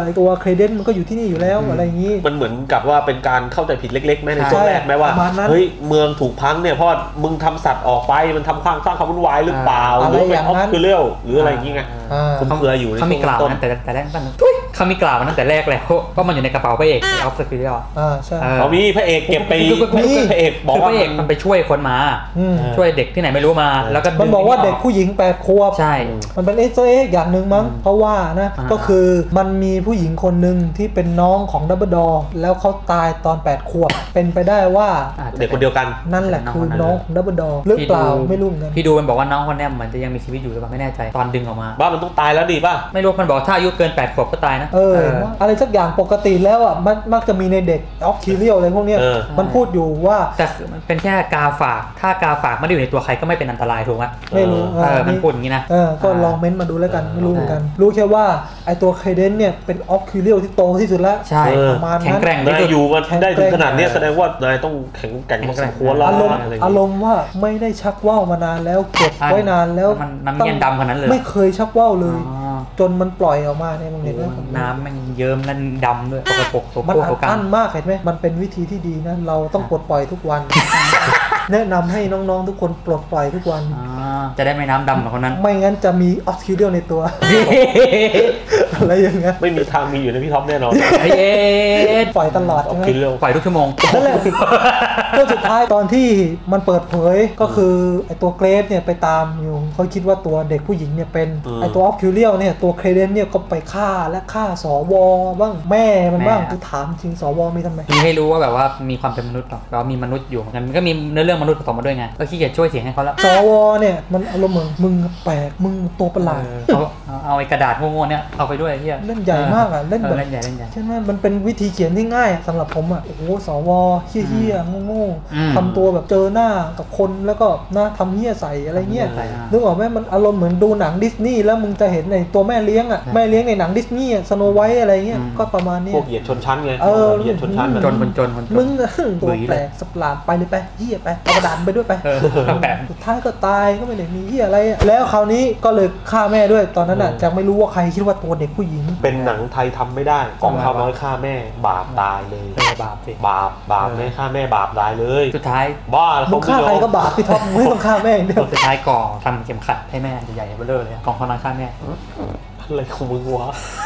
เครเดนมันก็อยู่ที่นี่อยู่แล้วอะไรอย่างนี้มันเหมือนกับว่าเป็นการเข้าใจผิดเล็กๆแม้ในช่วงแรกแม้ว่าเฮ้ยเมืองถูกพังเนี่ยเพราะมึงทำสัตว์ออกไปมันทำความสร้างความวุ่นวายหรือเปล่าหรือเป็นออฟคือเลี้ยวหรืออะไรอย่างงี้ไงคุ้มเครืออยู่ในช่วงต้นแต่แต่แรกตั้งเขามีกล่าวตั้งแต่แรกเลยเพราะมันอยู่ในกระเป๋าพระเอกออฟคือเลี้ยวอ่าใช่เขามีพระเอกเก็บไปพระเอกบอกว่าพระเอกมันไปช่วยคนมาช่วยเด็กที่ไหนไม่รู้มาแล้วก็มันบอกว่าเด็กผู้หญิงแปดขวบใช่มันเป็นเอ็กซ์เอ็กอย่างหนึ่งมั้งเพราะว่านะก็คือมันมีผู้หญิงคนหนึ่งที่เป็นน้องของดับเบิลดอร์แล้วเขาตายตอนแปดขวบเป็นไปได้ว่าเด็กคนเดียวกันนั่นแหละคือน้องของดับเบิลดอร์หรือเปล่าไม่รู้เหมือนกันพี่ดูมันบอกว่าน้องคนนี้เหมือนจะยังมีชีวิตอยู่หรือเปล่าไม่แน่ใจตอนดึงออกมาว่ามันต้องตายแล้วดีป่ะไม่รู้มันบอกถ้าอายุเกินแปดขวบก็ตายนะเอออะไรสักอย่างปกติแล้วอ่ะมันมักจะมีในเด็กออฟคิเรียลอะไรพวกนี้มันพูดอยู่ว่าแต่มันเป็นแค่กาฝากถ้ากาฝากไม่ได้อยู่ในตัวใครก็ไม่เป็นอันตรายถูกไหมไม่รู้เออมันพูดอย่างนี้นะเออก็ลองเม้นต์มาดูแล้วกันไม่รู้เหมือนกันรู้แค่ว่าไอตัวเคเดนเนี่ยเป็นออฟคิเรียลที่โตที่สุดแล้วใช่ประมาณนั้นแข็งแกร่งได้อยู่มาได้ถึงขนาดนี้แสดงว่านายต้องแข็งแกร่งพอสมควรแล้วอารมณ์อารมณ์ว่าไม่ได้ชักว่าวมานานแล้วเก็บไว้นานแล้วมันน้ำเงี้ยดำขนาดนั้นเลยไม่เคยชักว่าวเลยจนมันปล่อยออกมาเนี่ยมึงเห็นไหมน้ำมันเยิ้มนั่นดำด้วยปกปกตัวมันอั้นมากเห็นไหมมันเป็นวิธีที่ดีนะเราต้องปลดปล่อยทุกวันแนะนำให้น้องๆทุกคนปลดปล่อยทุกวันจะได้ไม่น้ำดำเหมือนคนนั้นไม่งั้นจะมีออฟคิวเดียลในตัวอะไรอย่างเงี้ยไม่มีทางมีอยู่ในพี่ท็อปแน่นอนปล่อยตลอดใช่ไหมปล่อยทุกชั่วโมงนั่นแหละก็สุดท้ายตอนที่มันเปิดเผยก็คือไอตัวเกรซเนี่ยไปตามอยู่เขาคิดว่าตัวเด็กผู้หญิงเนี่ยเป็นไอตัวออฟคิวเดียลเนี่ยตัวเครเดนเนี่ยก็ไปฆ่าและฆ่าสวบ้างแม่มันบ้างกูถามจริงสวมีทำไมมีให้รู้ว่าแบบว่ามีความเป็นมนุษย์หรอกเรามีมนุษย์อยู่เหมือนกันมันก็มีเนื้อเรื่องมนุษย์ผสมมาด้วยไงก็ขี้เกียจช่วยเสียงให้เขาแล้วสวเนี่ยมันอารมณ์เหมือนมึงแปลกมึงตัวประหลาดเอาเอาไอ้กระดาษโง่ๆเนี่ยเอาไปด้วยเฮียเล่นใหญ่มากอ่ะเล่นแบบเล่นใหญ่เล่นใหญ่ใช่ไหมมันเป็นวิธีเขียนที่ง่ายสำหรับผมอ่ะโอ้โหสวเฮี้ยๆโง่ๆทำตัวแบบเจอหน้ากับคนแล้วก็หน้าทำเฮี้ยใส่อะไรเงี้ยนึกออกไหมมันอารมณ์เหมือนดูหนังดิสนีย์แล้วมึงจะเห็นในตัวแม่เลี้ยงอ่ะแม่เลี้ยงในหนังดิสนีย์สโนไวท์อะไรเงี้ยก็ประมาณนี้พวกเหยียดชนชั้นไงเหยียดชนชั้นจนคนจนคนมึงตัวแปลกสับหลาดไปเลยไปเฮี้ยไปเอากระดาษไปด้วยไปสุดท้ายก็ตายก็ไม่ได้มีเฮี้ยอะไรแล้วคราวนี้ก็เลยฆ่าแม่ด้วยตอนนั้นอ่ะจะไม่รู้ว่าใครคิดว่าตัวเด็กผู้หญิงเป็นหนังไทยทำไม่ได้กองข้าวน้อยฆ่าแม่บาปตายเลยบาปสิบาปบาปไม่ฆ่าแม่บาปตายเลยสุดท้ายบ้ามึงฆ่าใครก็บาปพี่ท็อปไม่ต้องฆ่าแม่เดียวสุดท้ายก่อทำเข็มขัดให้แม่ใหญ่ๆเบ้อเลยกองข้าวน้อยฆ่าแม่อะไรของมึงวะ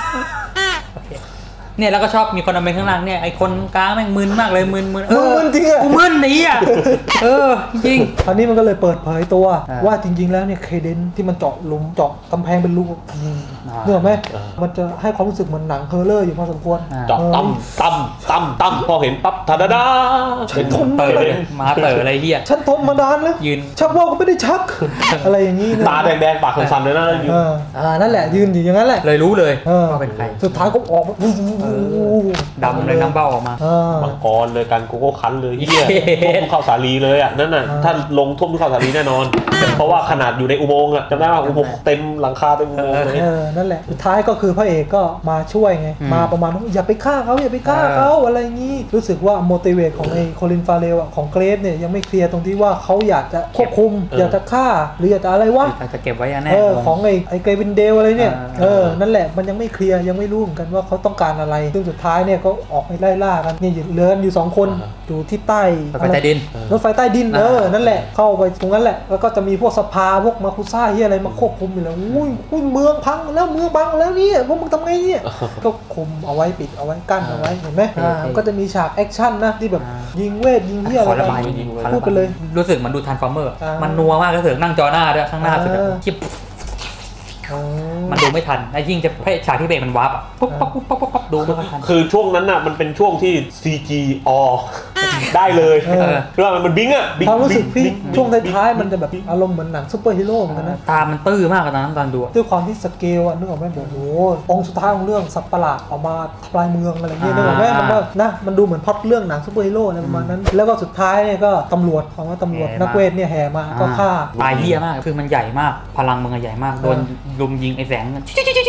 เนี่ยแล้วก็ชอบมีคนเอาไปข้างล่างเนี่ยไอคนกลางแม่งมึนมากเลยมึนมึนเออมึนจริงอ่ะกูมึนนี่อ่ะเออจริงคราวนี้มันก็เลยเปิดเผยตัวว่าจริงๆแล้วเนี่ยเคเดนที่มันเจาะหลุมเจาะกำแพงเป็นรูเนื่อไหมมันจะให้ความรู้สึกเหมือนหนังเฮอร์เรอร์อยู่พอสมควรเจาะตั้มตั้มตั้มตั้มพอเห็นปั๊บทาดาดาฉันทนเปิดมาเปิดอะไรเฮียฉันทนมานานแล้วยืนชักว่าวก็ไม่ได้ชักอะไรอย่างนี้ตาแดงๆปากสั่นๆเลยนะยืนอ่านั่นแหละยืนอยู่อย่างนั้นแหละเลยรู้เลยว่าเป็นใครสุดท้ายก็ออกดำเลยน้ำเบ้าออกมามังกรเลยกันโกโก้คันเลยเฮียทุ่มข้าวสาลีเลยอ่ะนั่นน่ะท่านลงทุ่มข้าวสาลีแน่นอนเพราะว่าขนาดอยู่ในอุโมงค์อ่ะจำได้ว่าอุโมงค์เต็มหลังคาเต็มอุโมงค์เลยเออนั่นแหละสุดท้ายก็คือพระเอกก็มาช่วยไงมาประมาณอย่าไปฆ่าเขาอย่าไปฆ่าเขาอะไรงี้รู้สึกว่าโมติเวตของไอ้โคลินฟาเรลอ่ะของเกรซเนี่ยยังไม่เคลียร์ตรงที่ว่าเขาอยากจะควบคุมอยากจะฆ่าหรืออยากจะอะไรวะอยากจะเก็บไว้แน่เออของไอ้ไอ้เกรวินเดลอะไรเนี่ยเออนั่นแหละมันยังไม่เคลียร์ยังไม่รู้เหมือนกันว่าเขาต้องการอะไรซึ่งสุดท้ายเนี่ยก็ออกไปไล่ล่ากันเนี่ยเหลืออยู่สองคนอยู่ที่ใต้รถไฟใต้ดินรถไฟใต้ดินเออนั่นแหละเข้าไปตรงนั้นแหละแล้วก็จะมีพวกสภาพวกมาคุซ่าที่อะไรมาควบคุมอยู่แล้วอุ้ยอุ้ยเมืองพังแล้วเมืองพังแล้วเนี่ยพวกมึงทำไงเนี่ยก็คุมเอาไว้ปิดเอาไว้กั้นเอาไว้เห็นไหมก็จะมีฉากแอคชั่นนะที่แบบยิงเวทยิงเหี้ยอะไรพูดไปเลยรู้สึกมันดูทรานส์ฟอร์เมอร์มันนัวมากก็เถอะนั่งจอหน้าด้วยข้างหน้าสุดคลิปมันดูไม่ทันแล้วยิ่งจะฉากที่เบรกมันวาร์ปอ่ะปุ๊บปุ๊บปุ๊บปุ๊บปุ๊บดูไม่ทันคือช่วงนั้นน่ะมันเป็นช่วงที่ ซี จี ออได้เลยคือว่ามันบิ้งอ่ะความรู้สึกพี่ช่วงท้ายๆมันจะแบบอารมณ์เหมือนหนังซูเปอร์ฮีโร่เหมือนกันนะตามันตื้อมากตอนนั้นตอนดูด้วยความที่สเกลอ่ะนึกออกไหมโอ้โหองค์สุดท้ายของเรื่องสัตว์ประหลาดออกมาทำลายเมืองอะไรเงี้ยนึกออกไหมมันก็นะมันดูเหมือนพล็อตเรื่องหนังซูเปอร์ฮีโร่อะไรประมาณนั้นแล้วก็สุดท้ายเนี่ยก็ตำรวจของว่าตำรวจนักเวทเนี่ยแห่มาก็ฆ่าตายเหี้ยมากคือมันใหญ่มากพลังมันใหญ่มากโดนลุมยิงไอ้แสง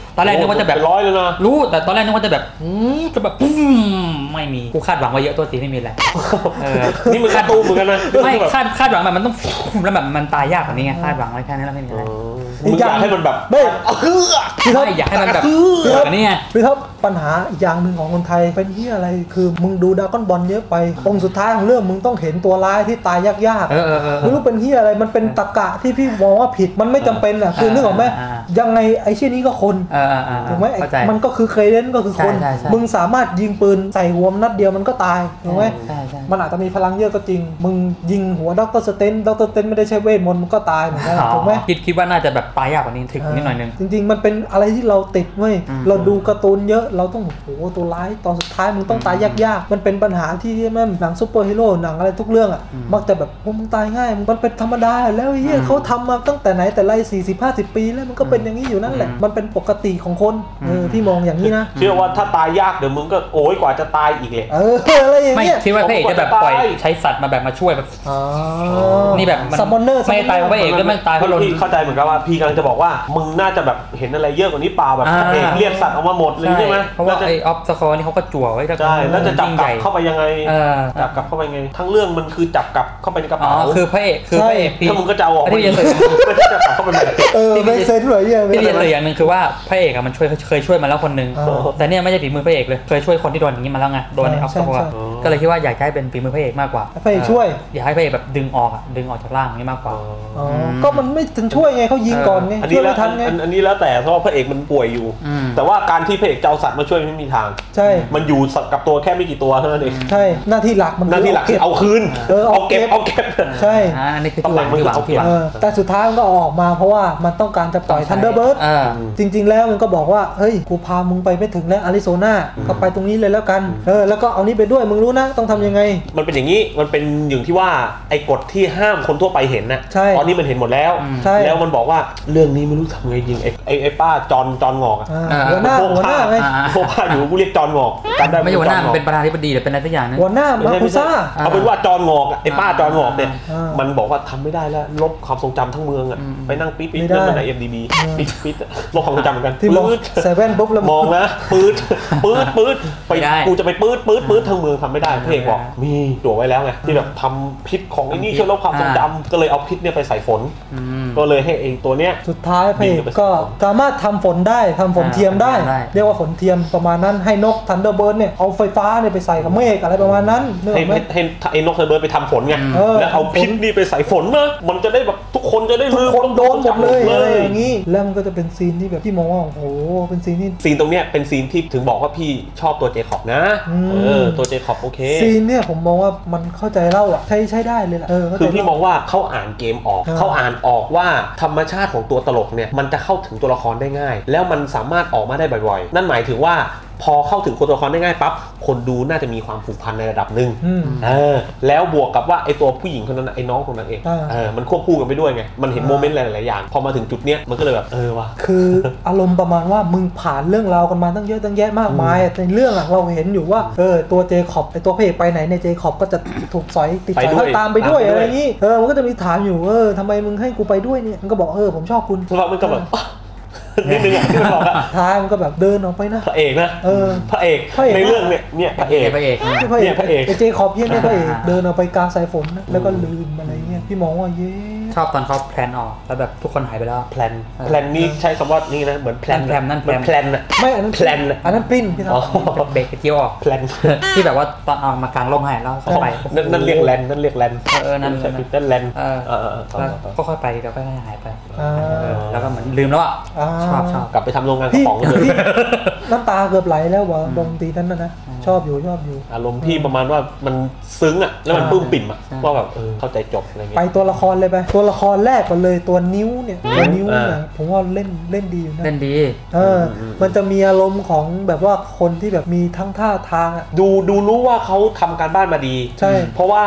ตอนแรกนึกว่าจะแบบร้อยเลยนะรู้แต่ตอนแรกนึกว่าจะแบบจะแบบไม่มีกูคาดหวังไว้เยอะตัวตีไม่มีอะไรนี่มันคาดตูมเหมือนกันนะไม่คาดคาดหวังแบบมันต้องแล้วแบบมันตายยากกว่านี้ไงคาดหวังไว้แค่นี้แล้วไม่มีอะไรมึงอยากให้มันแบบไม่ไม่อยากให้มันแบบแบบนี้ไงพี่ท็อปปัญหาอีกอย่างหนึ่งของคนไทยเป็นที่อะไรคือมึงดูดราก้อนบอลเยอะไปองค์สุดท้ายของเรื่องมึงต้องเห็นตัวร้ายที่ตายยากๆไม่รู้เป็นที่อะไรมันเป็นตรรกะที่พี่มองว่าผิดมันไม่จำเป็นอ่ะคือนึกออกไหมยังไงไอ้เช่นนี้ก็คนถูกไหมมันก็คือเคยเล่นก็คือคนมึงสามารถยิงปืนใส่หัวนัดเดียวมันก็ตายถูกไหมมันอาจจะมีพลังเยอะก็จริงมึงยิงหัวด็อกเตอร์สเตนด็อกเตอร์สเตนไม่ได้ใช้เวทมนต์มันก็ตายเหมือนกันถูกไหมคิดคิดว่าน่าจะแบบตายยากกว่านี้ถึงนิดหน่อยนึงจริงๆมันเป็นอะไรที่เราติดเว้ยเราดูการ์ตูนเยอะเราต้องโอ้โหตัวร้ายตอนสุดท้ายมึงต้องตายยากๆมันเป็นปัญหาที่แม่หนังซูเปอร์ฮีโร่หนังอะไรทุกเรื่องอ่ะมักจะแบบมึงตายง่ายมันเป็นธรรมดาแล้วเฮียเขาทำมาตั้งแต่ไหนแต่ไรสี่สิบห้าสิบปีแล้วมันก็เป็นอย่างนี้อยู่นั่นแหละมันเป็นปกติของคนเออพี่มองอย่างนี้นะเชื่อว่าถ้าตายยากเดี๋ยวมึงก็โอ้ยกว่าจะตายอีกเลยเอออะไรอย่างเงี้ยไม่คิดว่าพระเอกจะแบบปล่อยใช้สัตว์มาแบบมาช่วยแบบนี่แบบซัมมอนเนอร์ไม่ตายเพราะพระเอกแล้วไม่ตายเพราะพี่เข้าใจเหมือนกันว่าพี่กำลังจะบอกว่ามึงน่าจะแบบเห็นอะไรเยอะกว่านี้เปล่าแบบเอกเรียกสัตว์ออกมาหมดเลยใช่ไหมเพราะว่าไอออฟสคอร์นี่เขาก็จั่วไว้ใช่แล้วจะจับกลับเข้าไปยังไงจับกลับเข้าไปไงทั้งเรื่องมันคือจับกลับเข้าไปในกระเป๋าคือพระเอกคือพระเอกถ้ามึงก็จะเอาออกที่จะเสยไม่ได้จับกลับเข้าไปแบบเออไม่เซนเลยที่จะเสยอย่างนึงคือว่าพระเอกอะมันช่วยเคยช่วยมาแล้วคนนึงแต่เนี่ยไม่ใช่ฝีมือพระเอกเลยเคยช่วยคนที่โดนอย่างนี้มาแล้วไงโดนในออฟสคอร์ก็เลยคิดว่าอยากให้เป็นฝีมือพระเอกมากกว่าพระเอกช่วยอยากให้พระเอกแบบดึงออกอะดึงออกจากร่างนี้มากกว่าอ๋อก็มันไม่ถึงช่วยไงเขายิงก่อนไงช่วยไม่ทันไงอันนี้แล้วแต่เพราะว่าพระเอกมันป่วยอยู่แต่ว่าการที่พระเอกเจ้าสัตว์มาช่วยไม่มีทางใช่มันอยู่กับตัวแค่ไม่กี่ตัวเท่านั้นเองใช่หน้าที่หลักมันหน้าที่หลักเอาคืนเอาเก็บเอาเก็บใช่อันนี้คือที่หลังที่หลังที่หลังแต่สุดท้ายมันก็ออกมาเพราะว่ามันต้องการจะปล่อย Thunderbird จริงๆแล้วมันก็บอกว่าเฮ้ยกูพามึงไปไม่ถึงแล้วอาริโซนาก็ไปตรงนี้เลยแล้วกันเออแล้วก็เอานี้ไปด้วยมึงรู้นะต้องทำยังไงมันเป็นอย่างนี้มันเป็นอย่างที่ว่าไอ้กฎที่ห้ามคนทั่วไปเห็นนะตอนนี้มันเห็นหมดแล้วแล้วมันบอกว่าเรื่องนี้ไม่รู้ทำไงจริงไอ้ไอ้ไอ้ป้าจอนจอนงอกอ่ะหัวหน้าหัวหน้าไงพวกข้าอยู่กูเรียกจอนงอกกันได้ไม่หัวหน้ามันเป็นประธานาธิบดีหรือเป็นอะไรสักอย่างนึงหัวหน้ามาคุซ่าเอาเป็นว่าจอนงอกไอ้ป้าจอนงอกเนี่ยมันบอกว่าทำไม่ได้แล้วลบความทรงจำทั้งเมืองอ่ะไปนั่งปิ๊ดปิ๊ดเรื่องมันใน เอ็ม ดี บี ปิ๊ดปิ๊ดลบความทรงจำเหมือนกันที่มองใส่แว่นปุ๊บแล้วมองนะปื๊ดปื๊ดปื๊ดไปกูจะไปปื๊ดปื๊ดปื๊ดทั้งเมืองทำไม่ได้พระเอกบอกมีตัวไว้แล้วไงที่แบบทำพิษของไอ้นี่ช่วยลบความทรงจำก็เลยเอาพิษเนี่ยไปใส่ฝนก็เลยให้เองตัวเนี้ยสุดท้ายพระเอกก็สามารถทำฝนได้ทำฝนเทียมได้เรียกว่าฝนเทียมประมาณนั้นให้นก Thunderbird เนี่ยเอาไฟฟ้าเนี่ยไปใส่กับเมฆอะไรประมาณนั้นให้ให้ไอ้นก Thunderbird ไปทำฝนไงแล้วเอาพิษนี่ไปใส่ฝนนะมันจะได้แบบทุกคนจะได้ลืมคนโดนหมดเลยอะไรอย่างงี้แล้วมันก็จะเป็นซีนที่แบบที่มองว่าโอ้โหเป็นซีนที่ซีนตรงเนี้ยเป็นซีนที่ถึงบอกว่าพี่ชอบตัวเจคอบนะเออตัวเจคอบโอเคซีนเนี่ยผมมองว่ามันเข้าใจเล่าอ่ะใช้ใช้ได้เลยแหละคือพี่มองว่าเขาอ่านเกมออกเขาอ่านออกว่าธรรมชาติของตัวตลกเนี่ยมันจะเข้าถึงตัวละครได้ง่ายแล้วมันสามารถออกมาได้บ่อยๆนั่นหมายถึงว่าพอเข้าถึงตัวละครได้ง่ายปั๊บคนดูน่าจะมีความผูกพันในระดับหนึ่งเออแล้วบวกกับว่าไอตัวผู้หญิงคนนั้นไอ้น้องคนนั้นเองเออมันควบคู่กันไปด้วยไงมันเห็นโมเมนต์หลายๆอย่างพอมาถึงจุดเนี้ยมันก็เลยแบบเออว่ะคืออารมณ์ประมาณว่ามึงผ่านเรื่องราวกันมาตั้งเยอะตั้งแยะมากมายในเรื่องเราเห็นอยู่ว่าเออตัวเจคอบไอตัวพระเอกไปไหนในเจคอบก็จะถูกสอยติดสอยตามไปด้วยอะไรอย่างนี้เออมันก็จะมีถามอยู่เออทำไมมึงให้กูไปด้วยเนี่ยมันก็บอกเออผมชอบคุณแล้วมันก็แบบนิดนึงอ่ะที่มันบอกอ่ะท้ายมันก็แบบเดินออกไปนะพระเอกนะเออพระเอกในเรื่องเนี่ยเนี่ยพระเอกพระเอกเนี่ยพระเอกเจคอบพี่เนี่ยพระเอกเดินออกไปกลางสายฝนนะแล้วก็ลืมอะไรเงี้ยพี่มองว่าเย้ชอบตอนเขาแพลนออกแล้วแบบทุกคนหายไปแล้วแพลนแพลนนี่ใช้คำว่านี่นะเหมือนแพลนแพลนนั่นแพลนอ่ะไม่อันนั้นแพลนอันนั้นปริ้นพี่ท็อปเบรกเที่ยวออกแพลนที่แบบว่าตอนเอามากลางร่มให้แล้วค่อยไปนั่นเรียกแลนนั่นเรียกแลนเออนั่นนั่นแลนเออเออก็ค่อยไปแล้วก็หายไปแล้วก็เหมือนลืมแล้วอ่ะชอบชอบกลับไปทำโรงงานกระป๋องเลยน้ำตาเกือบไหลแล้ววะดนตรีนั้นนะนะชอบอยู่ชอบอยู่อารมณ์พี่ประมาณว่ามันซึ้งอ่ะแล้วมันปลื้มปิ่มอ่ะว่าแบบเออเข้าใจจบอะไรเงี้ยไปตัวละครเลยไปตัวละครแรกก่อนเลยตัวนิ้วเนี่ยตัวนิ้วเนี่ยผมว่าเล่นเล่นดีอยู่นะเล่นดีเออมันจะมีอารมณ์ของแบบว่าคนที่แบบมีทั้งท่าทางอ่ะดูดูรู้ว่าเขาทำการบ้านมาดีใช่เพราะว่า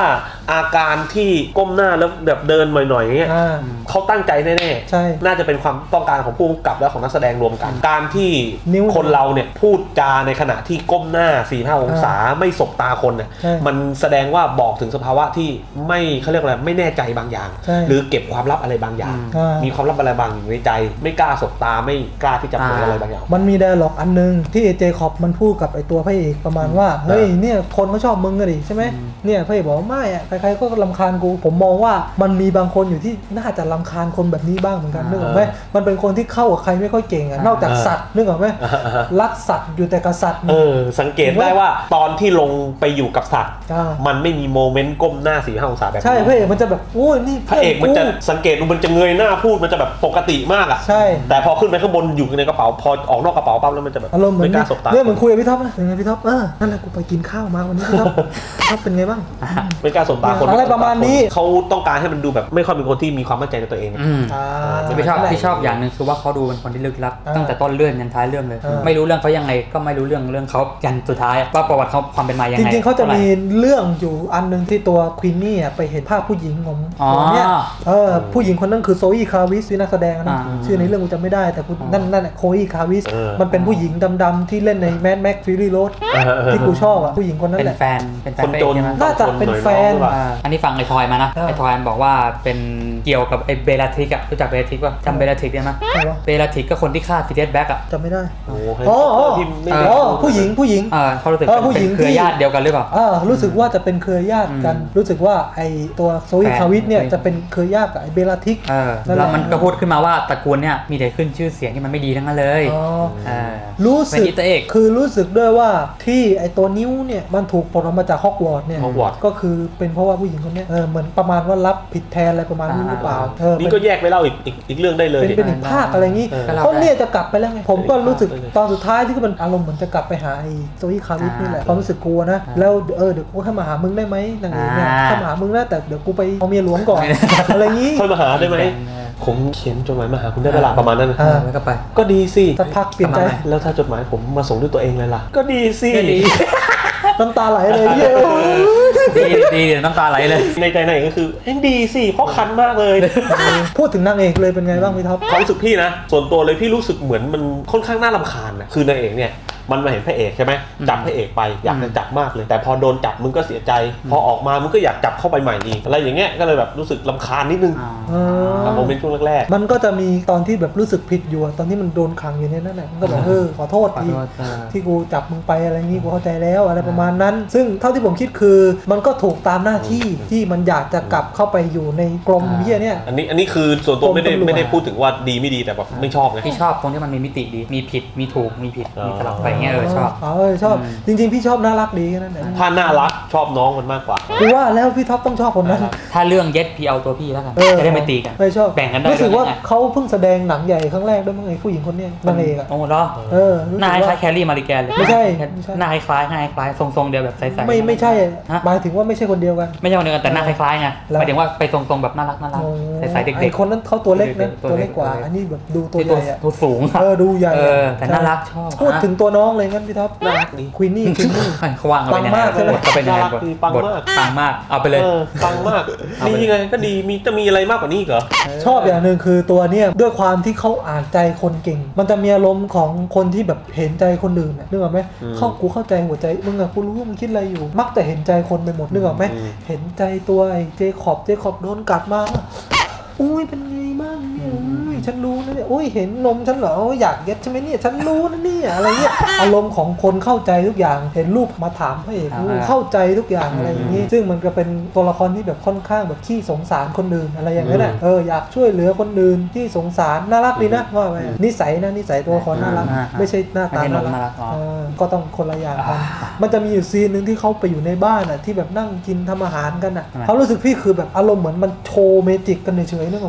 อาการที่ก้มหน้าแล้วแบบเดินหน่อยๆอย่างเงี้ยเขาตั้งใจแน่ๆใช่น่าจะเป็นความต้องการของผู้กำกับและของนักแสดงรวมกันการที่คนเราเนี่ยพูดจาในขณะที่ก้มหน้า สี่ห้า องศาไม่สบตาคนเนี่ยมันแสดงว่าบอกถึงสภาวะที่ไม่เขาเรียกอะไรไม่แน่ใจบางอย่างหรือเก็บความลับอะไรบางอย่างมีความลับอะไรบางอย่างในใจไม่กล้าสบตาไม่กล้าที่จะเผยอะไรบางอย่างมันมีไดอะล็อกอันนึงที่เจคอบมันพูดกับไอตัวพระเอกประมาณว่าเฮ้ยเนี่ยคนเขาชอบมึงกันดิใช่ไหมเนี่ยพระเอกบอกว่าไม่อะใครๆก็รำคาญกูผมมองว่ามันมีบางคนอยู่ที่น่าจะรำคาญคนแบบนี้บ้างเหมือนกันนึกออกไหมมันเป็นคนที่เข้ากับใครไม่ค่อยเก่งอะนอกจากสัตว์นึกออกไหมรักสัตว์อยู่แต่กับสัตว์เออสังเกตได้ว่าตอนที่ลงไปอยู่กับสัตว์มันไม่มีโมเมนต์ก้มหน้า สี่ห้า องศาแบบนี้ใช่พระเอกมันจะแบบโอ้ยนี่พระเอกมันจะสังเกตดูมันจะเงยหน้าพูดมันจะแบบปกติมากอะใช่แต่พอขึ้นไปข้างบนอยู่ในกระเป๋าพอออกนอกกระเป๋าปั๊บแล้วมันจะแบบไม่กล้าสบตาเนี่ยเหมือนคุยกับพี่ท็อปนะเป็นไงพี่ท็อปเออนั่นแหละกูไปกินข้าวมาวันนี้พี่ท็อปท็อปเป็นไงบ้างไม่กล้าสบตาคนอะไรประมาณนี้เขาต้องการให้มันดูแบบไม่ค่อยเป็นคนที่มีความมั่นใจในตัวเองที่ชอบที่ชอบอย่างนึงคือว่าเขาดูเป็นคนที่ลึกลับตั้งแต่ต้นเรื่องยันท้ายเรื่องเลยไม่รู้เรื่องเขายังไงก็ไม่รู้เรื่องเรื่องเขายันสุดท้ายว่าประวัติเขาความเป็นมายังไงจริงๆเขาจะมีเรื่องอยู่อันนึงที่ตัวควีนนี่ไปเห็นภาพผู้หญิงของเนี่ยเออผู้หญิงคนนั้นคือโซอี้คาวิสที่นักแสดงนะชื่อในเรื่องกูจำไม่ได้แต่นั่นนั่นโคอี้คาวิสมันเป็นผู้หญิงดำๆที่เล่นในแมดแม็กฟิลลี่โรดที่กูชอบอ่ะผู้หญิงคนนั้นแหละเป็นแฟนเป็นแฟนโจรน่าจะเป็นแฟนอันนี้ฟังไอ้ทอยมานะไอ้ทอยบอกว่าเป็นเกี่ยวกับไอ้เบลาทิกอะรู้จักเบลาทิกป่ะจำเบลาทิกได้ไหมเบลาทิกก็คนที่ฆ่าฟิเดสแบ็กอะจำไม่ได้อ๋ออ๋อผู้หญิงผู้หญิงเออเขารู้สึกเป็นเครือญาติเดียวกันหรือเปล่าอ่ารู้สึกว่าจะเป็นเครือญาติกันรู้สึกว่าไอ้ตัวโซอี้คาวิสเนี่ยจะเป็นเครือญาติกับไอ้เบลาทิกแล้วมันก็พูดขึ้นมาว่าตระกูลเนี่ยมีแต่ขึ้นชื่อเสียงที่มันไม่ดีทั้งนั้นเลยรู้สึกคือรู้สึกด้วยว่าที่ไอ้ตัวนิ้วเนี่ยมันถูกปลดออกมาจากฮอกวอตส์เนี่ยก็คือเป็นเพราะว่าผู้หญิงคนนี้เออเหมือนประมาณว่ารับผิดแทนอะไรประมาณนี้หรือเปล่านี่ก็แยกไปเล่าอีกอีกเรื่องได้เลยเป็นอีกภาคอะไรงี้เพราะเนี่ยจะกลับไปแล้วไงผมก็รู้สึกตอนสุดท้ายที่มันอารมณ์เหมือนจะกลับไปหาไอ้โซอี้คาวิสนี่แหละความรู้สึกกลัวนะแล้วเออเดี๋ยวกูให้มาหามึงได้ไหมนางเอกเนี่ยเข้ามาหามึงนะแต่เดี๋ยวกูไปเอาเมียหลวงก่อนอะไรงี้ค่อยมาหาได้ไหมผมเขียนจดหมายมาหาคุณได้เวลาประมาณนั้นแล้วก็ไปก็ดีสิสักพักเปลี่ยนใจแล้วถ้าจดหมายผมมาส่งด้วยตัวเองเลยล่ะก็ดีสิน้ำตาไหลเลยเยอะดีดีเดี๋ยวน้ำตาไหลเลยในใจนางเอกก็คือเอ็นดีสิเพราะคันมากเลยพูดถึงนางเอกเลยเป็นไงบ้างพี่ท็อปความรู้สึกพี่นะส่วนตัวเลยพี่รู้สึกเหมือนมันค่อนข้างน่ารำคาญนะคือนางเอกเนี่ยมันมาเห็นพระเอกใช่ไหมจับพระเอกไปอยากจะจับมากเลยแต่พอโดนจับมึงก็เสียใจพอออกมามึงก็อยากจับเข้าไปใหม่อีกอะไรอย่างเงี้ยก็เลยแบบรู้สึกรำคาญนิดนึงโมเมนต์ช่วงแรกๆมันก็จะมีตอนที่แบบรู้สึกผิดอยู่ตอนที่มันโดนขังอยู่ในนั้นแหละมันก็แบบเออขอโทษทีที่กูจับมึงไปอะไรงี้กูเข้าใจแล้วอะไรประมาณนั้นซึ่งเท่าที่ผมคิดคือมันก็ถูกตามหน้าที่ที่มันอยากจะกลับเข้าไปอยู่ในกรมเบี้ยเนี่ยอันนี้อันนี้คือส่วนตัวไม่ได้ไม่ได้พูดถึงว่าดีไม่ดีแต่แบบไม่ชอบไงพี่ชอบตรงที่มันมีมิติดีมีผิดมีถูกมีผิดมีสลับไปเงี้ยเออชอบเออชอบจริงๆพี่ชอบน่ารักดีนั่นแหละถ้าน่ารักชอบน้องมันมากกว่าคือว่าแล้วพี่ท็อปต้องชอบคนนั้นถ้าเรื่องเย็ดพี่เอาตัวพี่แล้วกันจะได้ไม่ตีกันไม่ชอบแบ่งกันได้รู้สึกว่าเขาเพิ่งแสดงหนังใหญ่ครั้งแรกด้วยมั้งไอ้ผู้หญิงคนนี้นางเอกอ่ะโอ้โหเหรอเออหน้าคล้ายแคลรี่มาริแกนเลยไม่ใช่หน้าคล้ายหน้าคล้ายทรงๆเดียวแบบใสๆไม่ไม่ใช่หมายถึงว่าไม่ใช่คนเดียวกันไม่ใช่คนเดียวกันแต่หน้าคล้ายๆไงหมายถึงว่าไปทรงๆแบบน่ารักน่ารักใสๆเด็กๆไอ้คนนั้นเขาตัวเล็กนะตัวเล็กกว่าอันนี้แบบดูตัวใหญ่อะตัวสูงเออดูใหญ่แต่น่ารักชอบพูดถึงตัวน้องเลยงั้นพี่ท็อปน่ารักดีควีนนี่ควีนนี่เขาวางเอาไปยังไงบทเขาเป็นยังไงบทปังมากปังมากเอาไปเลยปังมากนี่ไงก็ดีมีจะมีอะไรมากกว่านี้เหรอชอบอย่างหนึ่งคือตัวเนี้ยด้วยความที่เขาอ่านใจคนเก่งมันจะมีอารมณ์ของคนที่แบบเห็นใจคนอื่นนึกออกไหมเข้ากูเข้าใจหัวใจมึงอะกูรู้ว่ามึงคิดอะไรอยู่มักแต่เห็นใจคนไปหมดนึกออกไหมเห็นใจตัวไอ้เจคอบเจคอบโดนกัดมาอุ้ยเป็นไงบ้างเนี่ยฉันรู้นะเนี่ยอุ้ยเห็นนมฉันเหรออยากเย็ดใช่ไหมเนี่ยฉันรู้นะเนี่ยอะไรเงี้ยอารมณ์ของคนเข้าใจทุกอย่างเห็นรูปมาถามพระเอกเข้าใจทุกอย่างอะไรอย่างนี้ซึ่งมันก็เป็นตัวละครที่แบบค่อนข้างแบบขี้สงสารคนอื่นอะไรอย่างนั้นเอออยากช่วยเหลือคนอื่นที่สงสารน่ารักดีนะว่าไปนิสัยนะนิสัยตัวละครน่ารักไม่ใช่หน้าตาน่ารักก็ต้องคนละอย่างกันมันจะมีอยู่ซีนนึงที่เขาไปอยู่ในบ้านอ่ะที่แบบนั่งกินทำอาหารกันอ่ะเขารู้สึกพี่คือแบบอารมณ์เหมือนมันโชว์เมจิกกันเฉยๆนึกออกไหม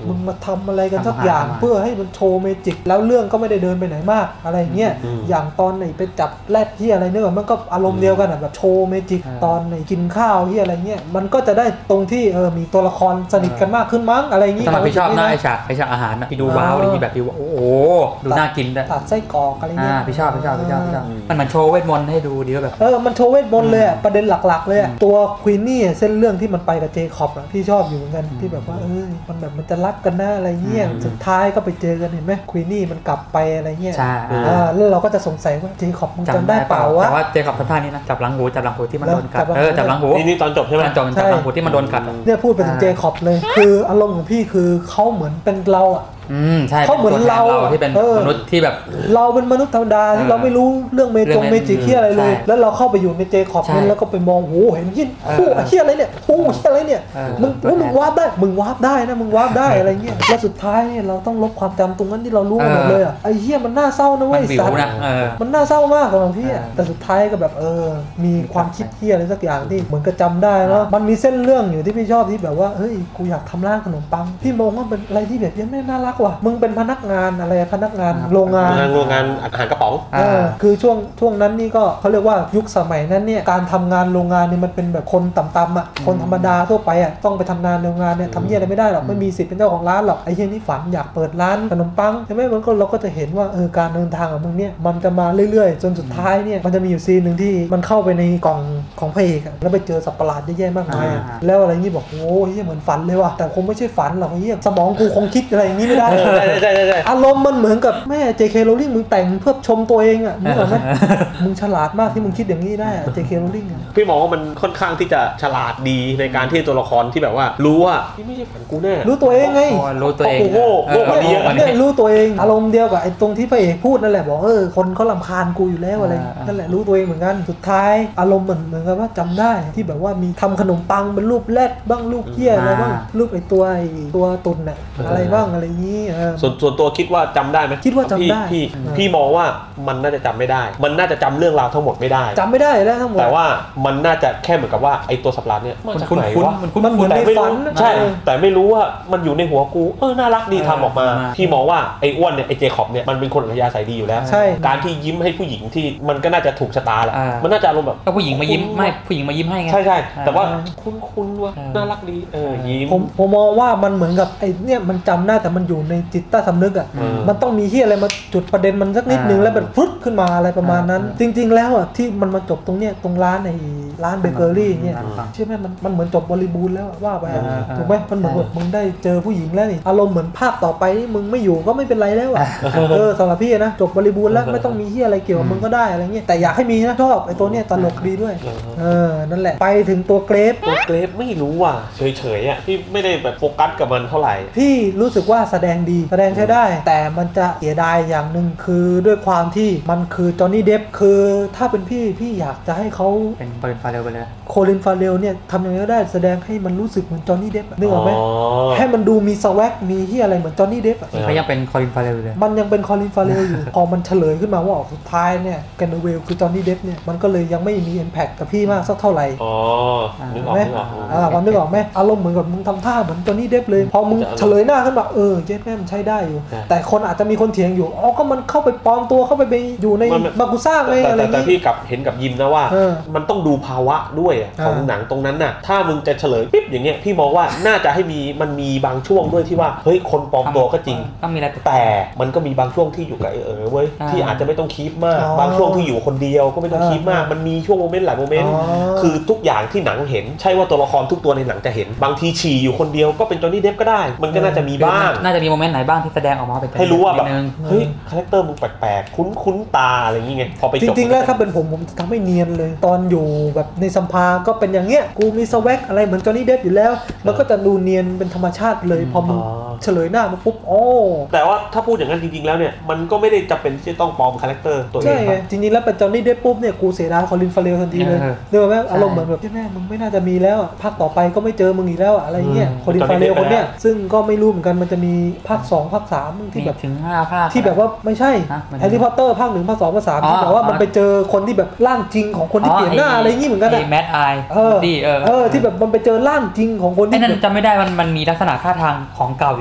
มึงมาทำอะไรกันสักอย่างเพื่อให้มันโชว์เมจิกแล้วเรื่องก็ไม่ได้เดินไปไหนมากอะไรเงี้ยอย่างตอนไหนไปจับแรดที่อะไรเนี่ยมันก็อารมณ์เดียวกันแบบโชว์เมจิกตอนไหนกินข้าวที่อะไรเงี้ยมันก็จะได้ตรงที่เออมีตัวละครสนิทกันมากขึ้นมั้งอะไรเงี้ยสมัยพี่ชอบนะไอฉากไอฉากอาหารนะพี่ดูว้าวดีแบบพี่ว่าโอ้โหดูน่ากินด้วยตัดไส้กรอกอะไรเงี้ยพี่ชอบพี่ชอบพี่ชอบพี่ชอบมันเหมือนโชว์เวทมนต์ให้ดูดีแบบเออมันโชว์เวทมนต์เลยประเด็นหลักๆเลยตัวควีนนี่เส้นเรื่องที่มันไปกับเจคอบพี่ชอบอยู่เหมือนกันที่แบบว่าเออมันแบบมันจะรักกันนะอะไรเงี้ยสุดท้ายก็ไปเจอกันเห็นไหมควีนนี่มันกลับไปอะไรเงี้ยใช่แล้วเราก็จะสงสัยว่าเจคอบมึงจำได้เปล่าวะแต่ว่าเจคอบทำท่านี้นะจับหลังหูจับหลังหูที่มันโดนกัดเออจับหลังหูนี่นี่ตอนจบใช่ไหมตอนจบจับหลังหูที่มันโดนกัดเนี่ยพูดไปถึงเจคอบเลยคืออารมณ์ของพี่คือเขาเหมือนเป็นเราอ่ะอืมใช่เขาเหมือนเราที่เป็นมนุษย์ที่แบบเราเป็นมนุษย์ธรรมดาที่เราไม่รู้เรื่องเมจงเมจิกที่อะไรเลยแล้วเราเข้าไปอยู่ในเจคอบนั้นแล้วก็ไปมองโหเห็นยิ่งโอ้เฮียอะไรเนี่ยโอ้เฮียอะไรเนี่ยมึงมึงวาร์ปได้มึงวาร์ปได้นะมึงวาร์ปได้อะไรเงี้ยแล้วสุดท้ายเนี่ยเราต้องลบความจำตรงนั้นที่เรารู้หมดเลยอ่ะไอ้เฮียมันน่าเศร้านะเว้ยสัตว์มันน่าเศร้ามากของพี่แต่สุดท้ายก็แบบเออมีความคิดเฮียอะไรสักอย่างที่เหมือนกับจำได้เนาะมันมีเส้นเรื่องอยู่ที่พี่ชอบที่แบบว่าเฮ้ยกูอยากทำร้านขนมปังพี่มองว่าเป็นอะไรที่แบบยังไม่น่ารักว่ะมึงเป็นพนักงานอะไรพนักงานโรงงานโรงงานอาหารกระป๋องเออคือช่วงช่วงนั้นนี่ก็เขาเรียกว่ายุคสมัยนั้นเนี่ยการทำงานโรงงานนี่มันเป็นแบบคนต่ำๆอ่ะคนธรรมดาทั่วไปอ่ะต้องไปทำงานโรงงานเนี่ยทำเหี้ยอะไรไม่ได้หรอกไม่มีสิทธิ์เป็นเจ้าของร้านหรอกไอ้เหี้ยนี่ฝันอยากเปิดร้านขนมปังใช่ไหมมันก็เราก็จะเห็นว่าเออการเดินทางของมึงเนี่ยมันจะมาเรื่อยๆจนสุดท้ายเนี่ยมันจะมีอยู่ซีนนึงที่มันเข้าไปในกล่องของพระเอกแล้วไปเจอสัตว์ประหลาดเยอะแยะมากมายแล้วอะไรนี่บอกโอ้เหี้ยเหมือนฝันเลยว่ะแต่คงไม่ใช่ฝันหรอกเหี้ยสมองกูคงคิดอะไรอย่างนี้ไม่ได้อารมณ์มันเหมือนกับแม่ เจ เค Rowling มึงแต่งเพื่อชมตัวเองอ่ะนึกออกไหมมึงฉลาดมากที่มึงคิดอย่างนี้ได้ เจ เค Rowling อ่ะพี่มองว่ามันค่อนข้างที่จะฉลาดดีในการที่ตัวละครที่แบบว่ารู้ว่านี่ไม่ใช่ฝันกูแน่รู้ตัวเองไงรู้ตัวเองโง่โง่กว่านี้เนี่ยรู้ตัวเองอารมณ์เดียวกับไอ้ตรงที่พระเอกพูดนั่นแหละบอกเออคนเขารำคาญกูอยู่แล้วอะไรนั่นแหละรู้ตัวเองเหมือนกันสุดท้ายอารมณ์เหมือนเหมือนกับว่าจำได้ที่แบบว่ามีทำขนมปังเป็นรูปแรดบ้างรูปเหี้ยอะไรบ้างรูปไอ้ตัวไอ้ตัวตุ่นน่ะอะไรบ้างอะไรนี้ส่วนส่วนตัวคิดว่าจำได้ไหมคิดว่าจำได้พี่พี่มองว่ามันน่าจะจำไม่ได้มันน่าจะจำเรื่องราวทั้งหมดไม่ได้จำไม่ได้แล้วทั้งหมดแต่ว่ามันน่าจะแค่เหมือนกับว่าไอ้ตัวสับหลาดเนี่ยมันคุ้นคุ้นมันคุ้นมันเหมือนในฝันใช่แต่ไม่รู้ว่ามันอยู่ในหัวกูเออน่ารักดีทำออกมาพี่มองว่าไอ้อ้วนเนี่ยไอ้เจคอบเนี่ยมันเป็นคนอัธยาศัยดีอยู่แล้วการที่ยิ้มให้ผู้หญิงที่มันก็น่าจะถูกชะตาแหละมันน่าจะอารมณ์แบบก็ผู้หญิงมายิ้มไม่ผู้หญิงมายิ้มให้ไงใช่ใช่แต่ว่าคุ้นๆว่าน่ารักดีเออยิ้มผมผมมองว่ามันเหมือนกับไอ้เนี่ยมันจำได้แต่มันอยู่ในจิตใต้สำนึกอ่ะมันต้องมีที่อะไรมาจุดประเด็นมันสักนิดนึงแล้วแบบฟึดขึ้นมาอะไรประมาณนั้นจริงๆแล้วอ่ะที่มันมาจบตรงเนี้ยตรงร้านในร้านเบเกอรี่เนี่ยเชื่อไหมมันมันเหมือนจบบริบูรณ์แล้วว่าไปถูกไหมมันเหมือนแบบมึงได้เจอผู้หญิงแล้วนี่อารมณ์เหมือนภาคต่อไปมึงไม่อยู่ก็ไม่เป็นไรแล้วอ่ะเออสำหรับพี่นะจบบริบูรณ์แล้วไม่ต้องมีที่อะไรเกี่ยวกับมึงก็ได้อะไรเงี้ยแต่อยากให้มีนะชอบไอ้ตัวเนี้ยตลกดีด้วยเออนั่นแหละไปถึงตัวเกรฟตัวเกรฟไม่รู้ว่ะเฉยๆอ่ะพี่ไม่ได้แบบโฟกัสกับมันเท่าไหร่พี่รู้สึกว่าแสดงดีแสดงใช้ได้แต่มันจะเสียดายอย่างนึงคือด้วยความที่มันคือจอห์นนี่เดฟคือถ้าเป็นพี่พี่อยากจะให้เขาเป็นโคลินฟาเรลไปเลยโคลินฟาเรลเนี่ยทำยังไงก็ได้แสดงให้มันรู้สึกเหมือนจอห์นนี่เดฟนึกออกไหมให้มันดูมีสวักมีที่อะไรเหมือนจอห์นนี่เดฟเขายังเป็นโคลินฟาเรลเลยมันยังเป็นโคลินฟาเรลอยู่พอมันเฉลยขึ้นมาว่าออกสุดท้ายเนี่ยแกนเวลคือจอห์นนี่เดฟเนี่ยมันก็เลยยังไม่มี impact กับพี่มากสักเท่าไหร่อ๋อนึกออกนึกออกอ่าพอนึกออกไหมอารมณ์เหมือนกับมึงทำท่าเหมือนจอห์นนี่เดฟเลยพอมึงเฉลยหน้าขึ้นมาเออเจ๊แม่มันใช้ได้อยู่แต่คนอาจจะมีคนเถียงอยู่อ๋อก็มันเข้าไปปลอมตัวเข้าไปไปอยู่ในบากุซ่าไงอะไรแต่พี่กับเห็นกับยิมนะว่ามันต้องดูภาวะด้วยของหนังตรงนั้นน่ะถ้ามึงจะเฉลยปิ๊บอย่างเงี้ยพี่มองว่าน่าจะให้มีมันมีบางช่วงด้วยที่ว่าเฮ้ยคนปลอมตัวก็จริงต้องมีอะไรแต่มันก็มีบางช่วงที่อยู่กับเออเว้ยที่อาจจะไม่ต้องคีปมากบางช่วงที่อยู่คนเดียวก็ไม่ต้องคีปมากมันมีช่วงโมเมนต์หลายโมเมนต์คือทุกอย่างที่หนังเห็นใช่ว่าตัวละครทุกตัวในหนังจะเห็นบางทีฉี่อยู่คนเดียวก็เป็นจอห์นนี่เดฟก็ได้มันก็น่าจะมีบ้างน่าจะมีโมเมนต์ไหนบ้างที่แสดงออกมาเป็นให้รู้ว่าแบบเฮ้ยคาแรคเตอร์มึงแปลกๆคุ้นๆตาอะไรอย่างเงี้ยพอไปจบจริงๆแล้วถ้าเป็นผมผมจะทำให้เนียนเลยตอนอยู่แบบในสัมภาก็เป็นอย่างเงี้ยกูมีสวักอะไรเหมือนจอห์นนี่เดฟอยู่แล้วมันก็จะดูเนียนเป็นธรรมชาติเลยพอมึงเฉลยหน้ามาปุ๊บโอ้แต่ว่าถ้าพูดอย่างนั้นจริงๆแล้วเนี่ยมันก็ไม่ได้จำเป็นที่ต้องปลอมคาแรคเตอร์ตัวเองใช่จริงๆแล้วเป็นจอห์นนี่เดฟปุ๊บเนี่ยกูเสียดายคอลินฟาเรลทันทีเลยเดี๋ยวแม่อารมณ์เหมือนแบบแม่มึงไม่น่าจะมีแล้วภาคต่อไปก็ไม่เจอมึงอีกแล้วอะไรเงี้ยคอลินฟาเรลคนเนี้ยซึ่งก็ไม่รู้เหมือนกันมันจะมีภาคสองภาคสามที่แบบถึงห้าภาคที่แบบว่าไม่ใช่แฮร์รี่พอตเตอร์ภาคหนึ่งภาคสองภาคสามที่แบบว่ามันไปเจอคนที่แบบร่างจริงของคนที่เปลี่ยนหน้าอะไรงี้เหมือนกันอะแมดไอเออเออที่แบบมันไปเจอร่างจริงของคนที่นั่นจำไม่ได้มันมันมีลักษณะท่าทางของเก่าอยู่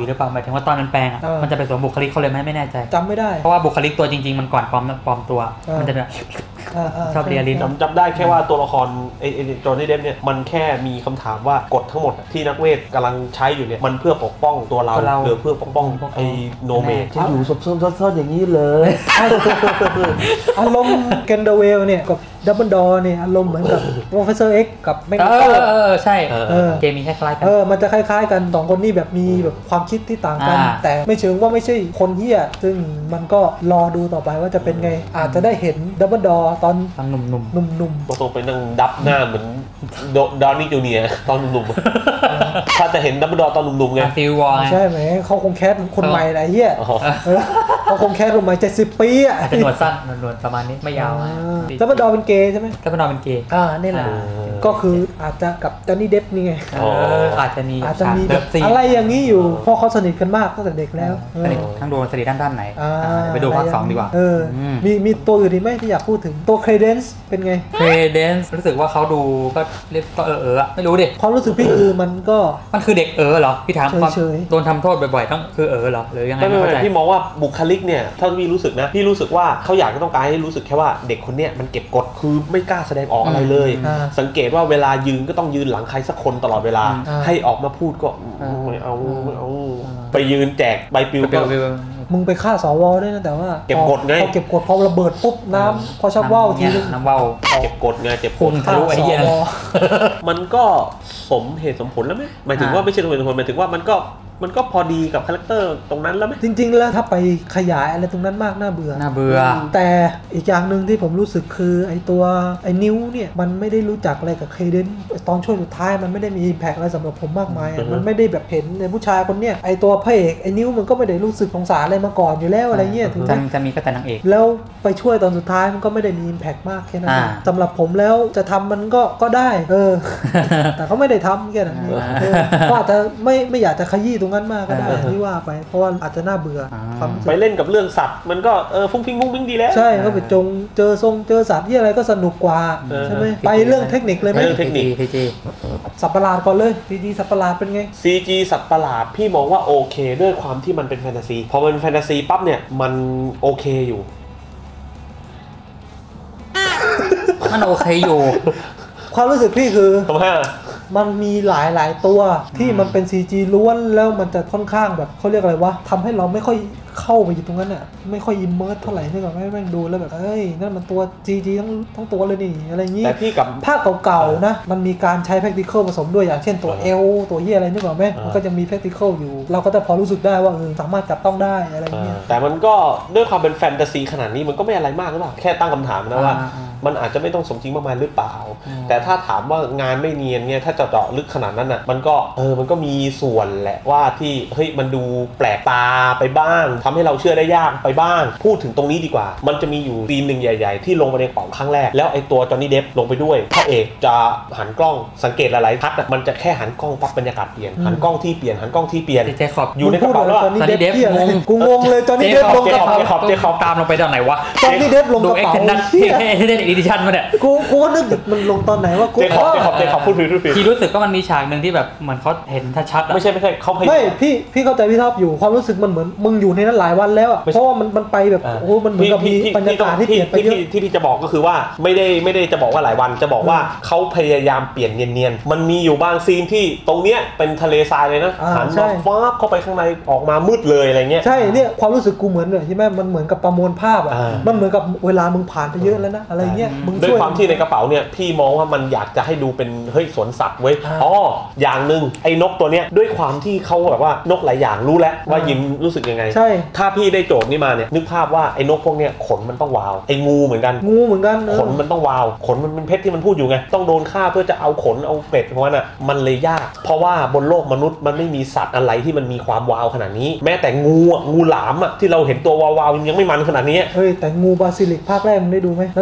อยู่หรือเปล่าหมายถึงว่าตอนมันแปลงอ่ะมันจะไปสวมบุคลิกเขาเลยไหมไม่แน่ใจจำไม่ได้เพราะว่าบุคลิกตัวจริงๆมันก่อนปลอมปลอมตัวมันจะแบบชอบเรียลินจำจำได้แค่ว่าตัวละครไอ้จอห์นนี่เดฟเนี่ยมันแค่มีคำถามว่ากฎทั้งหมดที่นักเวทกำลังใช้อยู่เนี่ยมันเพื่อปกป้องตัวเราหรือเพื่อปกป้องไอ้โนเมดจะอยู่ซับซ้อนๆอย่างนี้เลยอารมณ์เกนเดเวลเนี่ยกับดับเบิลดอร์เนี่ยอารมณ์เหมือนกับโปรเฟสเซอร์เอ็กกับแมกนีโต้เออใช่เกมมีคล้ายๆกันเออมันจะคล้ายๆกันสองคนนี้แบบมีแบบความคิดที่ต่างกันแต่ไม่เชิงว่าไม่ใช่คนเหี้ยซึ่งมันก็รอดูต่อไปว่าจะเป็นไงอาจจะได้เห็นดับเบิลดอร์ตอนหนุ่มๆหนุ่มๆต้องไปนั่งดับหน้าเหมือนดอนนี่จูเนียร์ตอนหนุ่มๆถ้าจะเห็นดับเบิลดอร์ตอนหนุ่มๆไงฟิลวอร์ใช่ไหมเขาคงแคสคนใหม่อะไรเหี้ยเขาคงแคสคนใหม่เจ็ดสิบปีอ่ะเป็นหนวดสั้นหนวดประมาณนี้ไม่ยาวดับเบิลดอร์เป็นเกย์ใช่ไหมดับเบิลดอร์เป็นเกย์อ่านี่แหละก็คืออาจจะกับจอห์นนี่เดฟนี่ไงอาจจะมีอาจจะมีอะไรอย่างนี้อยู่เพราะเขาสนิทกันมากตั้งแต่เด็กแล้วสนิททั้งดวงสนิทด้านด้านไหนไปดูภาคสองดีกว่าเออมีมีตัวอื่นอีกไหมที่อยากพูดถึงตัวเครเดนซ์เป็นไงเครเดนซ์รู้สึกว่าเขาดูก็เรียกก็เออเออไม่รู้ดิความรู้สึกพี่คือมันก็มันคือเด็กเออเหรอพี่ถามความโดนทำโทษบ่อยๆต้องคือเออเหรอหรือยังไงไม่เข้าใจพี่มองว่าบุคลิกเนี่ยถ้าพี่รู้สึกนะพี่รู้สึกว่าเขาอยากจะต้องการให้รู้สึกแค่ว่าเด็กคนเนี้ยมันเก็บกดคือไม่กล้าแสดงออกอะไรเลยสังเกตว่าเวลายืนก็ต้องยืนหลังใครสักคนตลอดเวลาให้ออกมาพูดก็ไม่เอาไม่เอาไปยืนแจกใบปลิวก็มึงไปฆ่าสวด้วยนะแต่ว่าเก็บกดไงพอเก็บกดพอระเบิดปุ๊บน้ำพอชักว่าวทีนึงน้ำว่าวเก็บกดไงเก็บกดทะลุไอ้เหี้ยมันก็สมเหตุสมผลแล้วไหมหมายถึงว่าไม่ใช่สมเหตุสมผลหมายถึงว่ามันก็มันก็พอดีกับคาแรคเตอร์ตรงนั้นแล้วไหมจริงๆแล้วถ้าไปขยายอะไรตรงนั้นมากน่าเบื่อน่าเบื่อแต่อีกอย่างหนึ่งที่ผมรู้สึกคือไอตัวไอนิ้วเนี่ยมันไม่ได้รู้จักอะไรกับเคเดนตอนช่วงสุดท้ายมันไม่ได้มีอิมแพคอะไรสำหรับผมมากมายมันไม่ได้แบบเห็นในผู้ชายคนเนี้ยไอตัวพระเอกไอนิ้วมันก็ไม่ได้รู้สึกสงสารอะไรมาก่อนอยู่แล้วอะไรเงี้ยถึงจะจะมีก็แต่นางเอกแล้วไปช่วยตอนสุดท้ายมันก็ไม่ได้มีอิมแพคมากแค่นั้นสำหรับผมแล้วจะทำมันก็ก็ได้เออแต่เขาไม่ได้ทำแค่นั้นก็อาจจะไม่ไม่อยากจะขยี้ตรงนั้นมากก็ได้ที่ว่าไปเพราะว่าอาจจะน่าเบื่อไปเล่นกับเรื่องสัตว์มันก็เออฟุ้งฟิ้งฟุ้งฟิ้งดีแล้วใช่ก็ไปจงเจอทรงเจอสัตว์ที่อะไรก็สนุกกว่าใช่ไหมไปเรื่องเทคนิคเลยไหมเรื่องเทคนิคซี จีสัตว์ประหลาดก่อนเลย ซี จี สัตว์ประหลาดเป็นไงซี จี สัตว์ประหลาดพี่มองว่าโอเคด้วยความที่มันเป็นแฟนตาซีพอมันแฟนตาซีปั๊บเนี่ยมันโอเคอยู่มันโอเคอยู่ความรู้สึกพี่คือทำไมมันมีหลายหลายตัวที่มันเป็น ซี จี ล้วนแล้วมันจะค่อนข้างแบบเขาเรียกอะไรวะทำให้เราไม่ค่อยเข้าไปอยู่ตรงนั้นอ่ะไม่ค่อยอิมเมอร์สเท่าไหร่นี่ก่อนไม่แม่งดูแล้วแบบเอ้ยนั่นมันตัว ซี จี ทั้งทั้งตัวเลยนี่อะไรอย่างงี้แต่พี่กับภาคเก่าๆนะมันมีการใช้ practical ผสมด้วยอย่างเช่นตัวเอลตัวเหี้ยอะไรนี่ก่อนไหมมันก็จะมี practical อยู่เราก็จะพอรู้สึกได้ว่าเออสามารถจับต้องได้อะไรเงี้ยแต่มันก็ด้วยความเป็นแฟนตาซีขนาดนี้มันก็ไม่อะไรมากหรือเปล่าแค่ตั้งคำถามนะว่ามันอาจจะไม่ต้องสมจริงมากมายหรือเปล่าแต่ถ้าถามว่างานไม่เนียนเนี่ยถ้าจะเจาะลึกขนาดนั้นอ่ะมันก็เออมันก็มีส่วนแหละว่าที่เฮ้ยมันดูแปลกตาไปบ้างทำให้เราเชื่อได้ยากไปบ้างพูดถึงตรงนี้ดีกว่ามันจะมีอยู่ซีนหนึ่งใหญ่ๆที่ลงไปในกระเป๋าครั้งแรกแล้วไอ้ตัวจอห์นนี่เดฟลงไปด้วยพระเอกจะหันกล้องสังเกตหลายๆทัดอ่ะมันจะแค่หันกล้องปั๊บบรรยากาศเปลี่ยนหันกล้องที่เปลี่ยนหันกล้องที่เปลี่ยนอยู่ในกระเป๋าแล้วจอห์นนี่เดฟกูงงเลยจอห์นนี่เดฟลงกระเป๋าขอบเจคอบตามลงไปตอนไหนวะจอห์นนี่เดฟลงกระเป๋าดูเอ็กเทนนัทที่เล่นอีดิชั่นมาเนี่ยกูกูนึกมันลงตอนไหนวะกูเจคอบเจคอบเจคอบพูดผิดพูดผิดพี่รู้สึกว่ามันมีฉากนึงที่แบบเหมือนเขาเห็นชัดๆไม่ใช่ไม่ใช่เขาไม่พี่พี่เข้าใจพี่ท็อปอยู่ความรู้สึกมันเหมือนมึงอยู่ในนั้นหลายวันแล้วอ่ะเพราะว่ามันมันไปแบบโอ้มันเหมือนกับมีบรรยากาศที่เปลี่ยนไปเยอะที่พี่จะบอกก็คือว่าไม่ได้ไม่ได้จะบอกว่าหลายวันจะบอกว่าเขาพยายามเปลี่ยนเนียนๆมันมีอยู่บางซีนที่ตรงเนี้ยเป็นทะเลทรายเลยนะหันมาฟ้าเข้าไปข้างในออกมามืดเลยอะไรเงี้ยใช่เนี่ยความรู้สึกกูเหมือนเลยใช่ไหมมันเหมือนกับประมวลภาพอ่ะมันเหมือนกับเวลามึงผ่านไปเยอะแล้วนะอะไรเงี้ยมึงด้วยความที่ในกระเป๋าเนี่ยพี่มองว่ามันอยากจะให้ดูเป็นเฮ้ยสวนสัตว์เว้ยอ๋ออย่างนึงไอ้นกตัวเนี้ยด้วยความที่เขาแบบว่านกหลายอย่างรู้แล้วว่ายิมรู้สึกยังไงใช่ถ้าพี่ได้โจทย์นี้มาเนี่ยนึกภาพว่าไอ้นกพวกเนี้ยขนมันต้องวาวไอ้งูเหมือนกันงูเหมือนกันขนมันต้องวาวขนมันเป็นเพชรที่มันพูดอยู่ไงต้องโดนฆ่าเพื่อจะเอาขนเอาเกล็ดของมันอ่ะมันเลยยากเพราะว่าบนโลกมนุษย์มันไม่มีสัตว์อะไรที่มันมีความวาวขนาดนี้แม้แต่งูอ่ะงูหลามอ่ะที่เราเห็นตัววาวๆยังไม่มันขนาดนี้เฮ้ยแต่งูบาซิลิกภาคแรกมึงได้ดูไหมนั่นเป็นแพคติ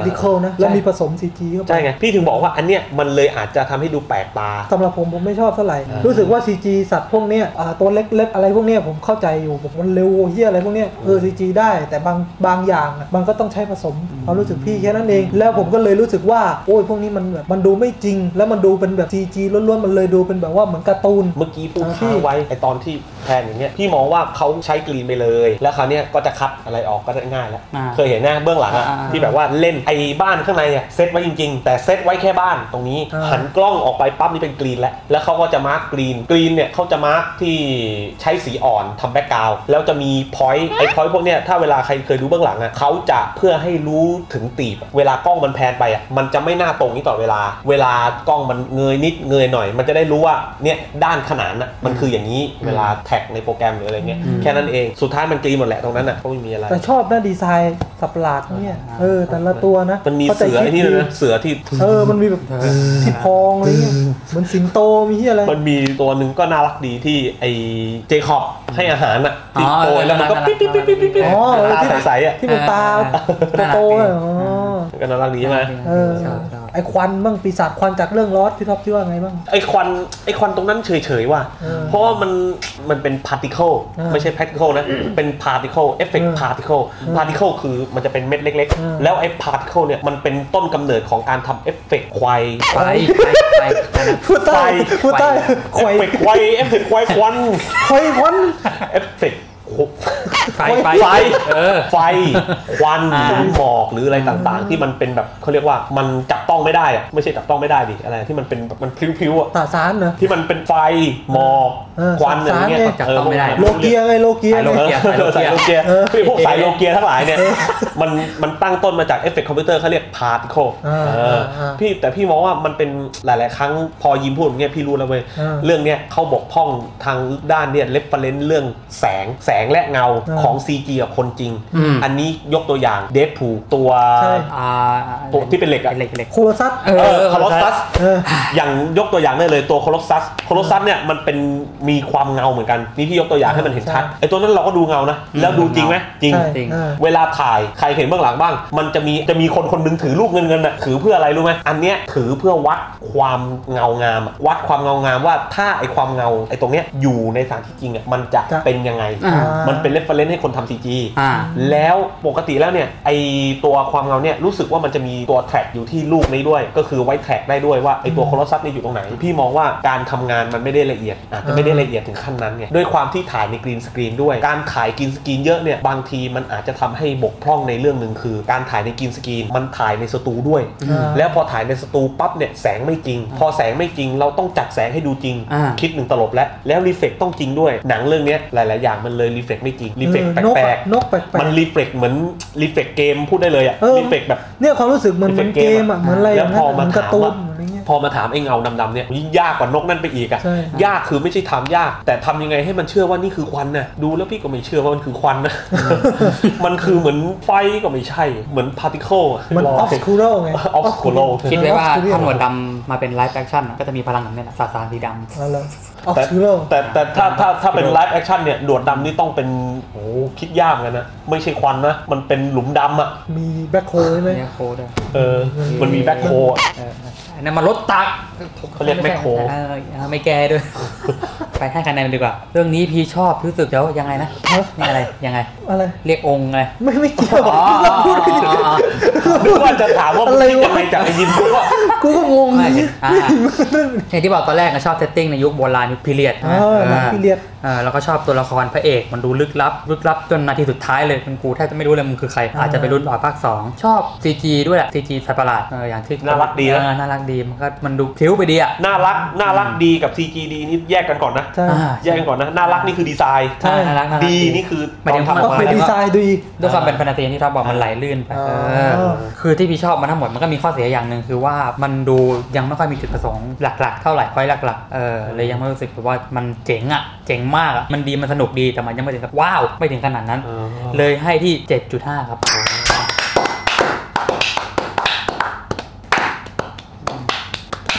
practical นะแล้วมีผสม ซี จี เข้าไปใช่ไงพี่ถึงบอกว่าอันเนี้ยมันเลยอาจจะทำให้ดูแปลกตาสำหรับผมผมไม่ชอบเท่าไหร่รู้สึกว่า ซี จี สัตว์พวกเนี้ยตัวเล็กๆอะไรพวกเนี้ยผมเข้าใจอยู่บอกมันเร็วเฮียอะไรพวกเนี้ยเออ ซี จี ได้แต่บางบางอย่างมันก็ต้องใช้ผสมความรู้สึกพี่แค่นั้นเองแล้วผมก็เลยรู้สึกว่าโอ้ยพวกนี้มันแบบมันดูไม่จริงแล้วมันดูเป็นแบบ ซี จี ล้วนๆมันเลยดูเป็นแบบว่าเหมือนการ์ตูนเมื่อกี้พูดค้างไว้ไอตอนที่แพนอย่างเงี้ยพี่มองว่าเขาใช้กรีนไปเลยแล้วคราวเนี้ยก็จะคัดอะไรออกก็ได้ง่ายแล้วเคยเห็นหน้าเบื้องหลังอะที่แบบว่าเล่นไอ้บ้านข้างในอะเซตไว้จริงๆแต่เซตไว้แค่บ้านตรงนี้หันกล้องออกไปปั๊บนี่เป็นกรีนแล้วแล้วเขาก็จะมาร์กกรีนกรีนเนี่ยเขาจะมาร์กที่ใช้สีอ่อนทำแบ็กกราวด์แล้วจะมีพอยต์ไอ้พอยต์พวกเนี้ยถ้าเวลาใครเคยดูเบื้องหลังอะเขาจะเพื่อให้รู้ถึงตีบเวลากล้องมันแพนไปอะมันจะไม่หน้าตรงนี้ต่อเวลาเวลากล้องมันเงยนิดเงยหน่อยมันจะได้รู้ว่าเนี่ยด้านขนานอะมันคืออย่างนี้เวลาแท็กในโปรแกรมหรืออะไรเงี้ยแค่นั้นเองสุดท้ายมันกรีนหมดแหละตรงนั้นอะก็ไม่มีอะไรแต่ชอบนะดีไซน์สับประหลาดเนี่ยเออแต่ละตัวนะมันมีเสือไอ้นี่เลยนะเสือที่เออมันมีแบบที่พองอะไรเงี้ยเหมือนสิงโตมีที่อะไรมันมีตัวหนึ่งก็น่ารักดีที่ไอเจคอบให้อาหารอ่ะที่โตแล้วมันก็ปิ๊บปิ๊บปิ๊บปิ๊บปิ๊บปิ๊บตาใสๆอ่ะที่มันตาโตๆอ๋อก็น่ารักดีใช่ไหมเออไอควันบ้างปีศาจควันจากเรื่องลอสพี่ท็อปคิดว่าไงบ้างไอควันไอควันตรงนั้นเฉยๆว่ะเพราะว่ามันมันเป็นพาร์ติเคิลไม่ใช่แพคติเคิลนะเป็นพาร์ติเคิลเอฟเฟกต์พาร์ติเคิลพาร์ติเคิลคือมันจะเป็นเม็ดเล็กๆแล้วไอพาร์ติเคิลเนี่ยมันเป็นต้นกำเนิดของการทำเอฟเฟกต์ควายไฟไฟพูดใต้พูดใต้ควายเอฟเฟกต์ควายเอฟเฟกต์ควายควันควายควันเอฟเฟกต์ไฟไฟไฟไฟควันหรือหมอกหรืออะไรต่างๆที่มันเป็นแบบเขาเรียกว่ามันจับต้องไม่ได้อะไม่ใช่จับต้องไม่ได้ดิอะไรที่มันเป็นมันพลิ้วๆอะตาซานเนอะที่มันเป็นไฟหมอกควันอะไรเงี้ยจับต้องไม่ได้โลเกียไงโลเกียโลเกียสายโลเกียพวกสายโลเกียทั้งหลายเนี่ยมันมันตั้งต้นมาจากเอฟเฟกต์คอมพิวเตอร์เขาเรียกพาร์ติเคิลพี่แต่พี่มองว่ามันเป็นหลายๆครั้งพอยิมพูดอย่างเงี้ยพี่รู้แล้วเว้ยเรื่องเนี้ยเขาบกพร่องทางด้านเนี่ยเรฟเฟอเรนซ์เรื่องแสงแสงและเงาของ ซี จี กับคนจริงอันนี้ยกตัวอย่างเดดพูลตัวตัวที่เป็นเหล็กอะโคลอซัสเออโคลอซัสอย่างยกตัวอย่างได้เลยตัวโคลอซัสโคลอซัสเนี่ยมันเป็นมีความเงาเหมือนกันนี่พี่ยกตัวอย่างให้มันเห็นชัดไอ้ตัวนั้นเราก็ดูเงานะแล้วดูจริงไหมจริงเวลาถ่ายใครเห็นเบื้องหลังบ้างมันจะมีจะมีคนคนนึงถือลูกเงินเงินอะถือเพื่ออะไรรู้ไหมอันเนี้ยถือเพื่อวัดความเงางามวัดความเงางามว่าถ้าไอ้ความเงาไอ้ตรงเนี้ยอยู่ในสถานที่จริงอะมันจะเป็นยังไงมันเป็นเรฟเฟอเรนซ์ให้คนทำ ซี จี แล้วปกติแล้วเนี่ยไอตัวความเงาเนี่ยรู้สึกว่ามันจะมีตัวแทร็กอยู่ที่ลูกนี้ด้วยก็คือไว้แทร็กได้ด้วยว่าไอตัวโคลอซัสนี่อยู่ตรงไหนพี่มองว่าการทำงานมันไม่ได้ละเอียดอาจจะไม่ได้ละเอียดถึงขั้นนั้นไงด้วยความที่ถ่ายในกรีนสกรีนด้วยการถ่ายกรีนสกรีนเยอะเนี่ยบางทีมันอาจจะทำให้บกพร่องในเรื่องหนึ่งคือการถ่ายในกรีนสกรีนมันถ่ายในสตูด้วยแล้วพอถ่ายในสตูปั๊บเนี่ยแสงไม่จริงพอแสงไม่จริงเราต้องจัดแสงให้ดูจริงคิดหนึ่งตลบแล้วแล้วรีเฟกต้องจริงด้วยหนังเรื่องนี้หลายๆอย่างมันเลยรีเฟกไม่จริงรีเฟกแปลกนกแปลกมันรีเฟกเหมือนรีเฟกเกมพูดได้เลยอะรีเฟกแบบเนี่ยความรู้สึกเหมือนเกมอะเหมือนอะไรอย่างเงี้ยเหมือนการ์ตูนพอมาถามไอ้เงาดำๆเนี่ยยิ่งยากกว่านกนั่นไปอีกอะยากคือไม่ใช่ทำยากแต่ทำยังไงให้มันเชื่อว่านี่คือควันน่ะดูแล้วพี่ก็ไม่เชื่อว่ามันคือควันนะมันคือเหมือนไฟก็ไม่ใช่เหมือนพาร์ติเคิลมันออฟสคูโรไงออฟสคูโรคิดไว้ว่าถ้าหนวดดำมาเป็นไลฟ์แอคชั่นก็จะมีพลังแบบนี้แหละสาสารสีดำแต่แต่แต่ถ้าถ้าถ้าเป็นไลฟ์แอคชั่นเนี่ยหนวดดำนี่ต้องเป็นโอ้คิดยากกันนะไม่ใช่ควันนะมันเป็นหลุมดำอะมีแบ็คโฮใช่ไหมแบ็คโฮด้วยเออมันมีแบ็คโฮนั่นมันรถตักเขาเรียกแบ็คโฮไม่แก้ด้วยไปให้คะแนนดีกว่าเรื่องนี้พี่ชอบรู้สึกแล้วยังไงนะนี่อะไรยังไงอะไรเรียกองค์ไงไม่ไม่เกี่ยวพูดนึกว่าจะถามว่าอะไรยังไงจากไอ้ยินกูว่ากูก็งงอย่างที่บอกตอนแรกนะชอบเซตติ้งในยุคโบราณยุคพีเรียดพีเรียดแล้วก็ชอบตัวละครพระเอกมันดูลึกลับลึกลับจนนาทีสุดท้ายเลยคุณกูแทบจะไม่รู้เลยมึงคือใครอาจจะไปรุ่นต่อภาคสองชอบ ซี จี ด้วยแหละ ซี จี สัตว์ประหลาดอย่างที่น่ารักดีนะน่ารักดีมันก็มันดูคิ้วไปดีอ่ะน่ารักน่ารักดีกับ ซี จี ดีนี่แยกกันก่อนนะแยกกันก่อนนะน่ารักนี่คือดีไซน์ดีนี่คือตอนทำออกมาดีไซน์ดีด้วยความเป็นแฟนตาซีที่เราบอกมันไหลลื่นไปคือที่พี่ชอบมันทั้งหมดมันก็มีข้อเสียอย่างนึงคือว่ามันดูยังไม่ค่อยมีจุดประสงค์หลักๆเท่าไหร่ค่อยหลักๆเออเลยยังไม่รู้สึกว่ามันเจ๋งอ่ะเจ๋งมากอ่ะมันดีมันสนุกดีแต่มันยังไม่ถึงกับว้าวไม่ถึงขนาดนั้นเลยให้ที่ เจ็ดจุดห้า ครับ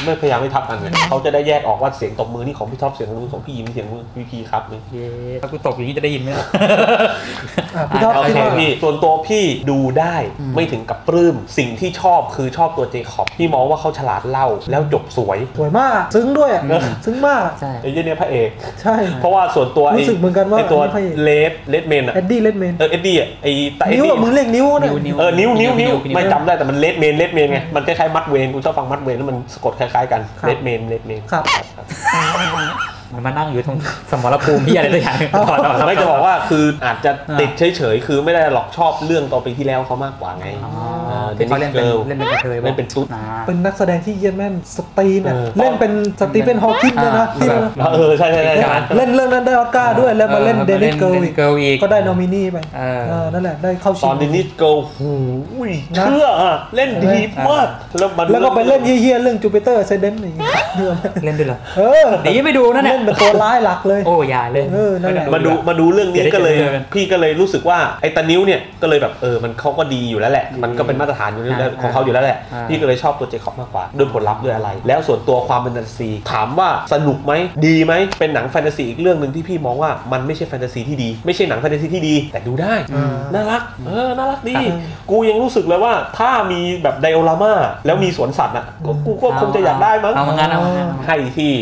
ไม่พยายามไม่ทับกันไงเขาจะได้แยกออกว่าเสียงตบมือนี่ของพี่ท็อปเสียงมือของพี่ยิมเสียงมือพี่พีครับนี่เย้ถ้ากูตบอย่างนี้จะได้ยินไหมล่ะพี่ท็อปคิดว่าพี่ส่วนตัวพี่ดูได้ไม่ถึงกับปลื้มสิ่งที่ชอบคือชอบตัวเจคอบพี่มองว่าเขาฉลาดเล่าแล้วจบสวยสวยมากซึ้งด้วยซึ้งมากใช่ไอ้เนี่ยพระเอกใช่เพราะว่าส่วนตัวรู้สึกเหมือนกันว่าไอ้ตัวเลดเลดเมนอะเอ็ดดี้เลดเมนเออเอ็ดดี้อะไอ้แต่นิ้วอะมึงเรียกนิ้วเนี่ยเออนิ้วนิ้วนิ้วไม่จำได้แต่มันเลดเมนเลดเมนไงมันคล้ายๆมัดเวนคุณต้องฟังมัดเวนแล้วมันสะกดคล้ายๆกันเลดเมนเลดเมนครับมันมานั่งอยู่ตรงสมรภูมิที่อะไรตัวอย่างไม่จะบอกว่าคืออาจจะติดเฉยๆคือไม่ได้หรอกชอบเรื่องต่อไปที่แล้วเขามากกว่าไงที่เขาเล่นเป็นเล่นเป็นกระเทยเล่นเป็นตุ๊ดเป็นนักแสดงที่เยี่ยมแม่นสตีนเล่นเป็นสตีเฟนฮอว์คินนะที่เออใช่ใช่เล่นเรื่องนั้นได้ออสการ์ด้วยแล้วมาเล่นเดนิสเกิร์ลอีกก็ได้นอมินีไปนั่นแหละได้เข้าชิงตอนเดนิสเกิร์ลหูยเชื่อเล่นดีมากแล้วก็ไปเล่นเยี่ยๆเรื่องจูปิเตอร์ไซเดนอย่างเงี้ยเล่นด้วยเหรอเออดีไม่ดูนั่นแหละเล่นเป็นตัวร้ายหลักเลยโอ้ยาเลยเออนั่นแหละมาดูมาดูเรื่องนี้ก็เลยพี่ก็เลยรู้สึกว่าไอ้ตานิ้วเนี่ยก็เลยแบบเออมันเขาก็ดีอยู่แล้วแหละมันก็เป็นมาตรฐานอยู่แล้วของเขาอยู่แล้วแหละพี่ก็เลยชอบตัวเจคอบมากกว่าด้วยผลลัพธ์ด้วยอะไรแล้วส่วนตัวความเป็นแฟนตาซีถามว่าสนุกไหมดีไหมเป็นหนังแฟนตาซีอีกเรื่องนึงที่พี่มองว่ามันไม่ใช่แฟนตาซีที่ดีไม่ใช่หนังแฟนตาซีที่ดีแต่ดูได้น่ารักเออน่ารักดีกูยังรู้สึกเลยว่าถ้ามีแบบไดโอรามาแล้วมีสวนสัตว์อ่ะกูก็คงจะอยากได้มั้งเอามางานเอาให้ที่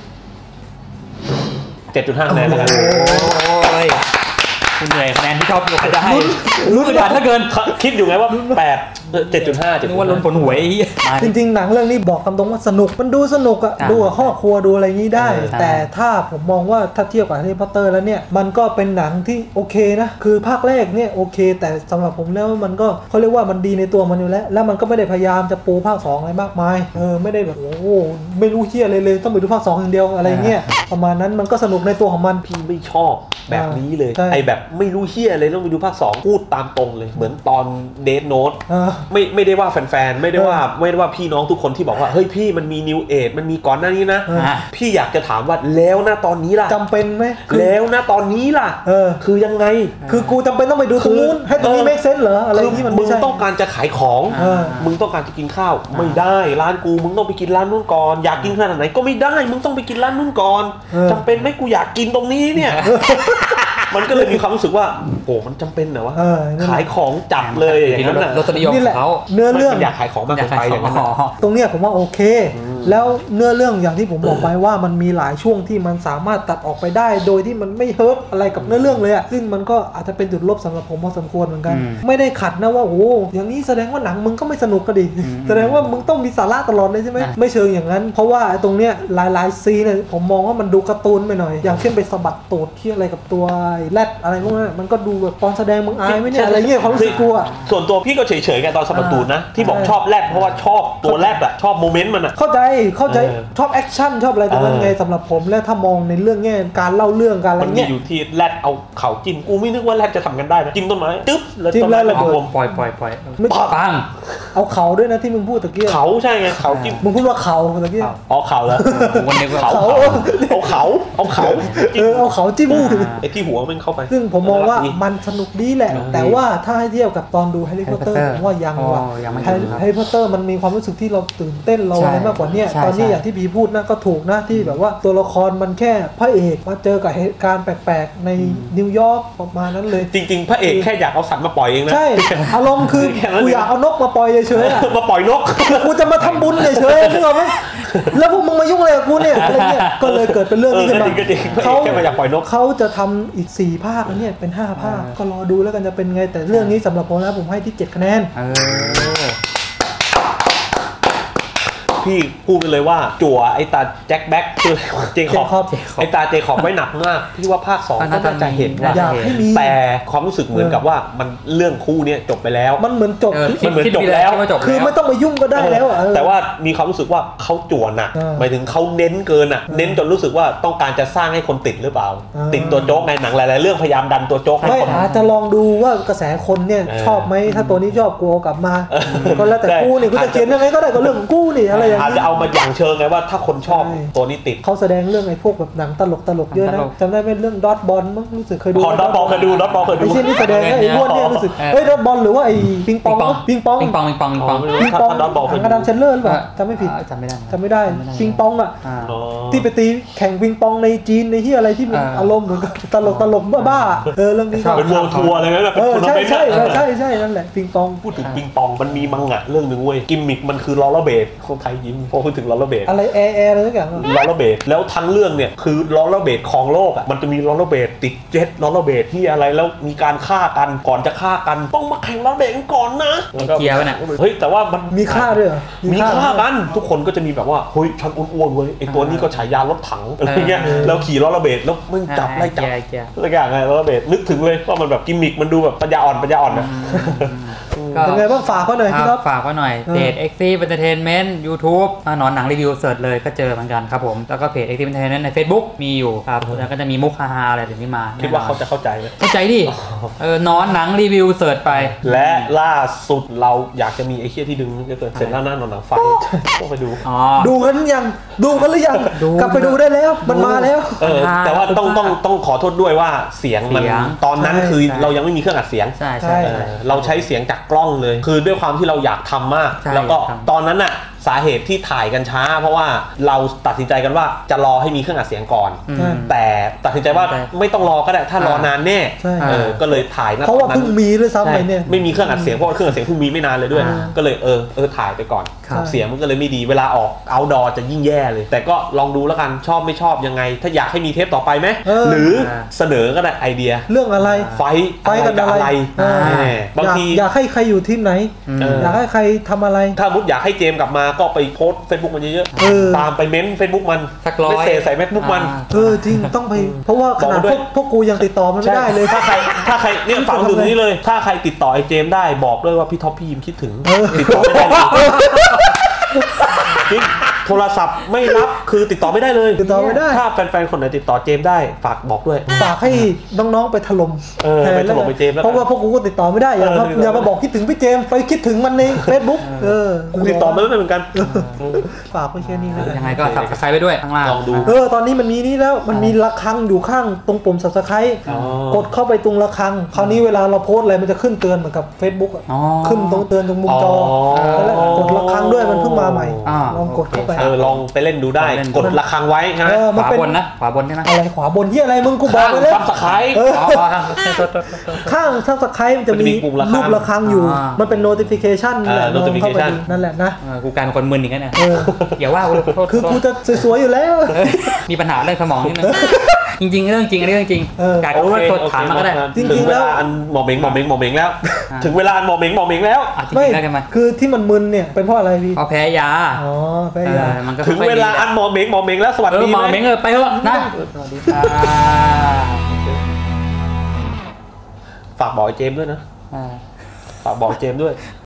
เจ็ดจุดห้า คะแนนเลยโอ้ยคุณเหนื่อยคะแนนที่ชอบใครจะให้รู้อึดอัดเหลือเกินคิดอยู่ไงว่าแปด เจ็ดจุดห้านึกว่าลุ้นผลหวยจริงๆหนังเรื่องนี้บอกตามตรงว่าสนุกมันดูสนุกอ่ะดูกับครอบครัวดูอะไรงี้ได้แต่ถ้าผมมองว่าถ้าเทียบกับแฮร์รี่พอตเตอร์แล้วเนี่ยมันก็เป็นหนังที่โอเคนะคือภาคแรกเนี่ยโอเคแต่สำหรับผมแล้วมันก็เขาเรียกว่ามันดีในตัวมันอยู่แล้วแล้วมันก็ไม่ได้พยายามจะปูภาคสองอะไรมากมายเออไม่ได้แบบโอ้โหไม่รู้เหี้ยอะไรเลยต้องไปดูภาคสองอย่างเดียวอะไรเงี้ยประมาณนั้นมันก็สนุกในตัวของมันพี่ไม่ชอบแบบนี้เลยไอแบบไม่รู้เหี้ยอะไรต้องไปดูภาคสองพูดตามตรงเลยเหมือนตอนเดธโน้ตไม่ไม่ได้ว่าแฟนๆไม่ได้ว่าไม่ได้ว่าพี่น้องทุกคนที่บอกว่าเฮ้ยพี่มันมีนิวเอจมันมีก่อนหน้านี้นะพี่อยากจะถามว่าแล้วนะตอนนี้ล่ะจำเป็นไหมแล้วนะตอนนี้ล่ะคือยังไงคือกูจำเป็นต้องไปดูตรงนู้นให้ตรงนี้เมคเซนส์เหรออะไรที่มันมึงต้องการจะขายของมึงต้องการจะกินข้าวไม่ได้ร้านกูมึงต้องไปกินร้านนู้นก่อนอยากกินขนาดไหนก็ไม่ได้มึงต้องไปกินร้านนู้นก่อนจำเป็นไหมกูอยากกินตรงนี้เนี่ยมันก็เลยมีความรู้สึกว่าโอ้มันจำเป็นเหรอวะขายของจับเลยอย่างนั้นน่ะรสนิยมของเขาเนื้อเรื่องอยากขายของมากเกินไปอย่างนั้นตรงเนี้ยผมว่าโอเคแล้วเนื้อเรื่องอย่างที่ผมบอกไปว่ามันมีหลายช่วงที่มันสามารถตัดออกไปได้โดยที่มันไม่เฮิร์ตอะไรกับเนื้อเรื่องเลยอ่ะซึ่งมันก็อาจจะเป็นจุดลบสำหรับผมพอสมควรเหมือนกันไม่ได้ขัดนะว่าโอ้อย่างนี้แสดงว่าหนังมึงก็ไม่สนุกก็ดิแสดงว่ามึงต้องมีสาระตลอดเลยใช่ไหมไม่เชิงอย่างนั้นเพราะว่าตรงเนี้ยหลายๆซีนเนี่ยผมมองว่ามันดูการ์ตูนไปหน่อยอย่างเช่นไปสะบัดตูดที่อะไรกับตัวแรดอะไรพวกนั้นมันก็ดูแบบตอนแสดงมึงอายไหมเนี่ยอะไรเงี้ยความรู้สึกกลัวส่วนตัวพี่ก็เฉยๆกันตอนสะบัดตูดนะที่บอกชอบแรดเพราะว่าชอบตัวแรดอะชอบโมเมนต์มันอะเข้าใจเข้าใจชอบแอคชั่นชอบอะไรแต่มันไงสำหรับผมแล้วถ้ามองในเรื่องแง่การเล่าเรื่องการอะไรเงี้ยมันอยู่ที่แรดเอาเข่าจิ้มกูไม่นึกว่าแรดจะทำกันได้นะจิ้มต้นไม้ตึ๊บแล้วต้นไม้ระเบิดปล่อยปล่อยปล่อยปังเอาเข่าด้วยนะที่มึงพูดตะกี้เข่าใช่ไงเข่าจิ้มมึงพูดว่าเข่าตะกี้อ๋อเข่าแล้ววันนี้เข่าเอาเข่าเอาเข่าเออเอาเข่าจิ้มไอ้ที่หัวมันเข้าไปซึ่งผมมองว่ามันสนุกดีแหละแต่ว่าถ้าให้เทียบกับตอนดูแฮร์รี่พอตเตอร์ผมว่ายังว่ะแฮร์รี่พอตเตอร์มันมีความรู้สึกที่เราตื่นเต้นเราอะไรมากกว่านี้ตอนนี้อย่างที่พีพูดนะก็ถูกนะที่แบบว่าตัวละครมันแค่พระเอกมาเจอกับเหตุการณ์แปลกๆในนิวยอร์กประมาณนั้นเลยจริงๆพระเอกแค่อยากเอาสัตว์มาปล่อยเองนะใช่อารมณ์คือกูอยากเอานกมาปล่อยเฉยๆมาปล่อยนกกูจะมาทำบุญเฉยๆนึกออกไหมแล้วพวกมึงมายุ่งอะไรกับกูเนี่ยอะไรเงี้ยก็เลยเกิดเป็นเรื่องนี้ขึ้นมาเขาแค่อยากปล่อยนกเขาจะทำอีกสี่ภาคแล้วเนี่ยเป็นห้าภาคก็รอดูแล้วกันจะเป็นไงแต่เรื่องนี้สำหรับผมนะผมให้ที่เจ็ดคะแนนพี่พูดกันเลยว่าจั่วไอ้ตาแจ็คแบ็คคือเจคอบไอ้ตาเจคอบไว้หนักมากพี่ว่าภาคสองก็น่าจะเห็นว่าแต่ความรู้สึกเหมือนกับว่ามันเรื่องคู่นี้จบไปแล้วมันเหมือนจบมันเหมือนจบแล้วคือไม่ต้องมายุ่งก็ได้แล้วแต่ว่ามีความรู้สึกว่าเขาจั่วหนักหมายถึงเขาเน้นเกินอ่ะเน้นจนรู้สึกว่าต้องการจะสร้างให้คนติดหรือเปล่าติดตัวโจ๊กในหนังหลายๆเรื่องพยายามดันตัวโจ๊กให้คนอาจจะลองดูว่ากระแสคนเนี่ยชอบไหมถ้าตัวนี้ชอบกลัวกลับมาก็แล้วแต่กูนี่กูจะเขียนยังไงก็ได้ก็เรื่องของกูนี่อะไรอาจจะเอามาอย่างเชิงไงว่าถ้าคนชอบตัวนี้ติดเขาแสดงเรื่องไอ้พวกแบบหนังตลกตลกเยอะนะจำได้เป็นเรื่องดอทบอลมั้งรู้สึกเคยดูดอทบอลเคยดูดอทบอลเคยดูไอ้เช่นนี่แสดงไอ้พวกเนี่ยรู้สึกเฮ้ยดอทบอลหรือว่าไอ้ปิงปองปิงปองปิงปองปิงปองปิงปองปิงปองดอทบอลกระดามเชนเลอร์หรือเปล่าจำไม่ผิดจำไม่ได้จำไม่ได้ปิงปองอ่ะที่ไปตีแข่งปิงปองในจีนในที่อะไรที่มันอารมณ์เหมือนกับตลกตลกบ้าๆเออเรื่องนี้เป็นวงทัวร์อะไรนั่นแหละเออใช่ใช่ใช่ใช่นั่นแหละปิงปองพูดถึงปิงปองมันมีมังงะเรื่องนึงเว้ยกิมมิกมันคือลอลเลอร์เบดคนไทยยิ้มพอพูดถึงลอลเลอร์เบดอะไรแอร์แอร์อะไรสักอย่างลอลเลอร์เบดแล้วทั้งเรื่องเนี่ยคือลอลเลอร์เบดของโลกอ่ะมันจะมีลอลเลอร์เบดติดเจ็ตลอลเลอร์เบดที่อะไรแล้วมีการฆ่ากันก่อนจะฆ่ากันต้องมาแข่งลอลเลอร์เบดกันก่อนนะเกียร์น่ะเฮ้ยแต่ว่ามันมีฆ่าด้วยมีฆ่ากันทุกคนก็จะมีแบบว่าเฮ้ยฉันอ้วนๆเว้ยไอตัวนี้ก็ฉายารถถังอะไรเงี้ยแล้วขี่ลอลเลอร์เบดแล้วมึงจับไล่จับอะไรอย่างเงี้ยลอลเลอร์เบดนึกถึงเลยว่ามันแบบกิมมิกมันดูแบบปัญญาอ่อนปัญญาอ่อนนะเป็นไงบ้างฝากเขาหน่อยครับฝากเขาหน่อยเพจ Active Entertainment YouTube หนอนหนังรีวิวเสิร์ชเลยก็เจอเหมือนกันครับผมแล้วก็เพจ Active Entertainment ใน Facebook มีอยู่ครับแล้วก็จะมีมุกฮาๆอะไรแบบนี้มาคิดว่าเขาจะเข้าใจไหมเข้าใจดิเออหนอนหนังรีวิวเสิร์ชไปและล่าสุดเราอยากจะมีไอ้เหี้ยที่ดึงก็เกิดเสร็จแล้วหน้าหนอนหนังไฟต้องไปดูดูกันยังดูกันหรือยังกลับไปดูได้แล้วมันมาแล้วเออแต่ว่าต้องต้องต้องขอโทษด้วยว่าเสียงมันตอนนั้นคือเรายังไม่มีเครื่องอัดเสียงใช่ใช่เราใช้เสียงจากกล้องเลยคือด้วยความที่เราอยากทำมากแล้วก็ตอนนั้นน่ะสาเหตุที่ถ่ายกันช้าเพราะว่าเราตัดสินใจกันว่าจะรอให้มีเครื่องอัดเสียงก่อนแต่ตัดสินใจว่าไม่ต้องรอก็ได้ถ้ารอนานแน่เออก็เลยถ่ายนะเพราะว่าเพิ่งมีด้วยซ้ำไปเนี่ยไม่มีเครื่องอัดเสียงเพราะเครื่องอัดเสียงเพิ่งมีไม่นานเลยด้วยก็เลยเออเออถ่ายไปก่อนเสียงมันก็เลยไม่ดีเวลาออกเอาท์ดอร์จะยิ่งแย่เลยแต่ก็ลองดูแล้วกันชอบไม่ชอบยังไงถ้าอยากให้มีเทปต่อไปไหมหรือเสนอก็ได้ไอเดียเรื่องอะไรไฟไฟกันอะไรบางทีอยากให้ใครอยู่ทีมไหนอยากให้ใครทำอะไรถ้ามุดอยากให้เจมกลับมาก็ไปโพสเฟซบุ๊กมันเยอะๆตามไปเม้นเฟซบุ๊กมันสักร้อยไม่เสใส่เฟซบุ๊กมันเออจริงต้องไปเพราะว่าขนาดพวกกูยังติดต่อมันไม่ได้เลยถ้าใครถ้าใครเนี่ยฟังถึงนี้เลยถ้าใครติดต่อไอ้เจมได้บอกด้วยว่าพี่ท็อปพี่ยิมคิดถึงติดต่อไม่ได้จริงโทรศัพท์ไม่รับคือติดต่อไม่ได้เลยติดต่อไม่ได้ถ้าแฟนๆคนไหนติดต่อเจมได้ฝากบอกด้วยฝากให้น้องๆไปถล่มไปถล่มไปเจมแล้วเพราะว่าพวกกูก็ติดต่อไม่ได้อย่าอย่ามาบอกคิดถึงพี่เจมไปคิดถึงมันใน Facebook เออกูติดต่อไม่ได้เหมือนกันฝากไว้แค่นี้นะยังไงก็ Subscribe ไปด้วยข้างล่างลองดูเออตอนนี้มันมีนี่แล้วมันมีระฆังอยู่ข้างตรงปุ่ม Subscribe กดเข้าไปตรงระฆังคราวนี้เวลาเราโพสอะไรมันจะขึ้นเตือนเหมือนกับ Facebook อ่ะขึ้นตรงเตือนตรงมุมจอแล้วกดระฆังด้วยมันเพิ่งมาใหม่ลองกดเข้าไปเออลองไปเล่นดูได้กดระฆังไว้ใช่ไหมขวาบนนะขวาบนใช่ไหมอะไรขวาบนที่อะไรมึงกูบอกไปเลยซับสไครป์ข้างซับสไครป์มันจะมีรูประฆังอยู่มันเป็น notification นั่นแหละนั่นแหละนะกูกลายเป็นคนมึนอีกแล้วเนี่ยอย่าว่าคือกูจะสวยๆอยู่แล้วมีปัญหาเรื่องสมองนิดนึงจริงๆเรื่องจริงอันนี้เรื่องจริงกายรู้ว่าตัวฐานมันก็ได้จริงๆแล้วอันหมอเม้งหมอเม้งหมอเม้งแล้วถึงเวลาหมอเม้งหมอเม้งแล้วไม่คือที่มันมึนเนี่ยเป็นเพราะอะไรพี่เพราะแพ้ยาอ๋อแพ้ยาถึงเวลาอันหมอเม้งหมอเม้งแล้วสวัสดีหมอเม้งเออไปเถอะนะฝากบอกเจมด้วยนะฝากบอกเจมด้วย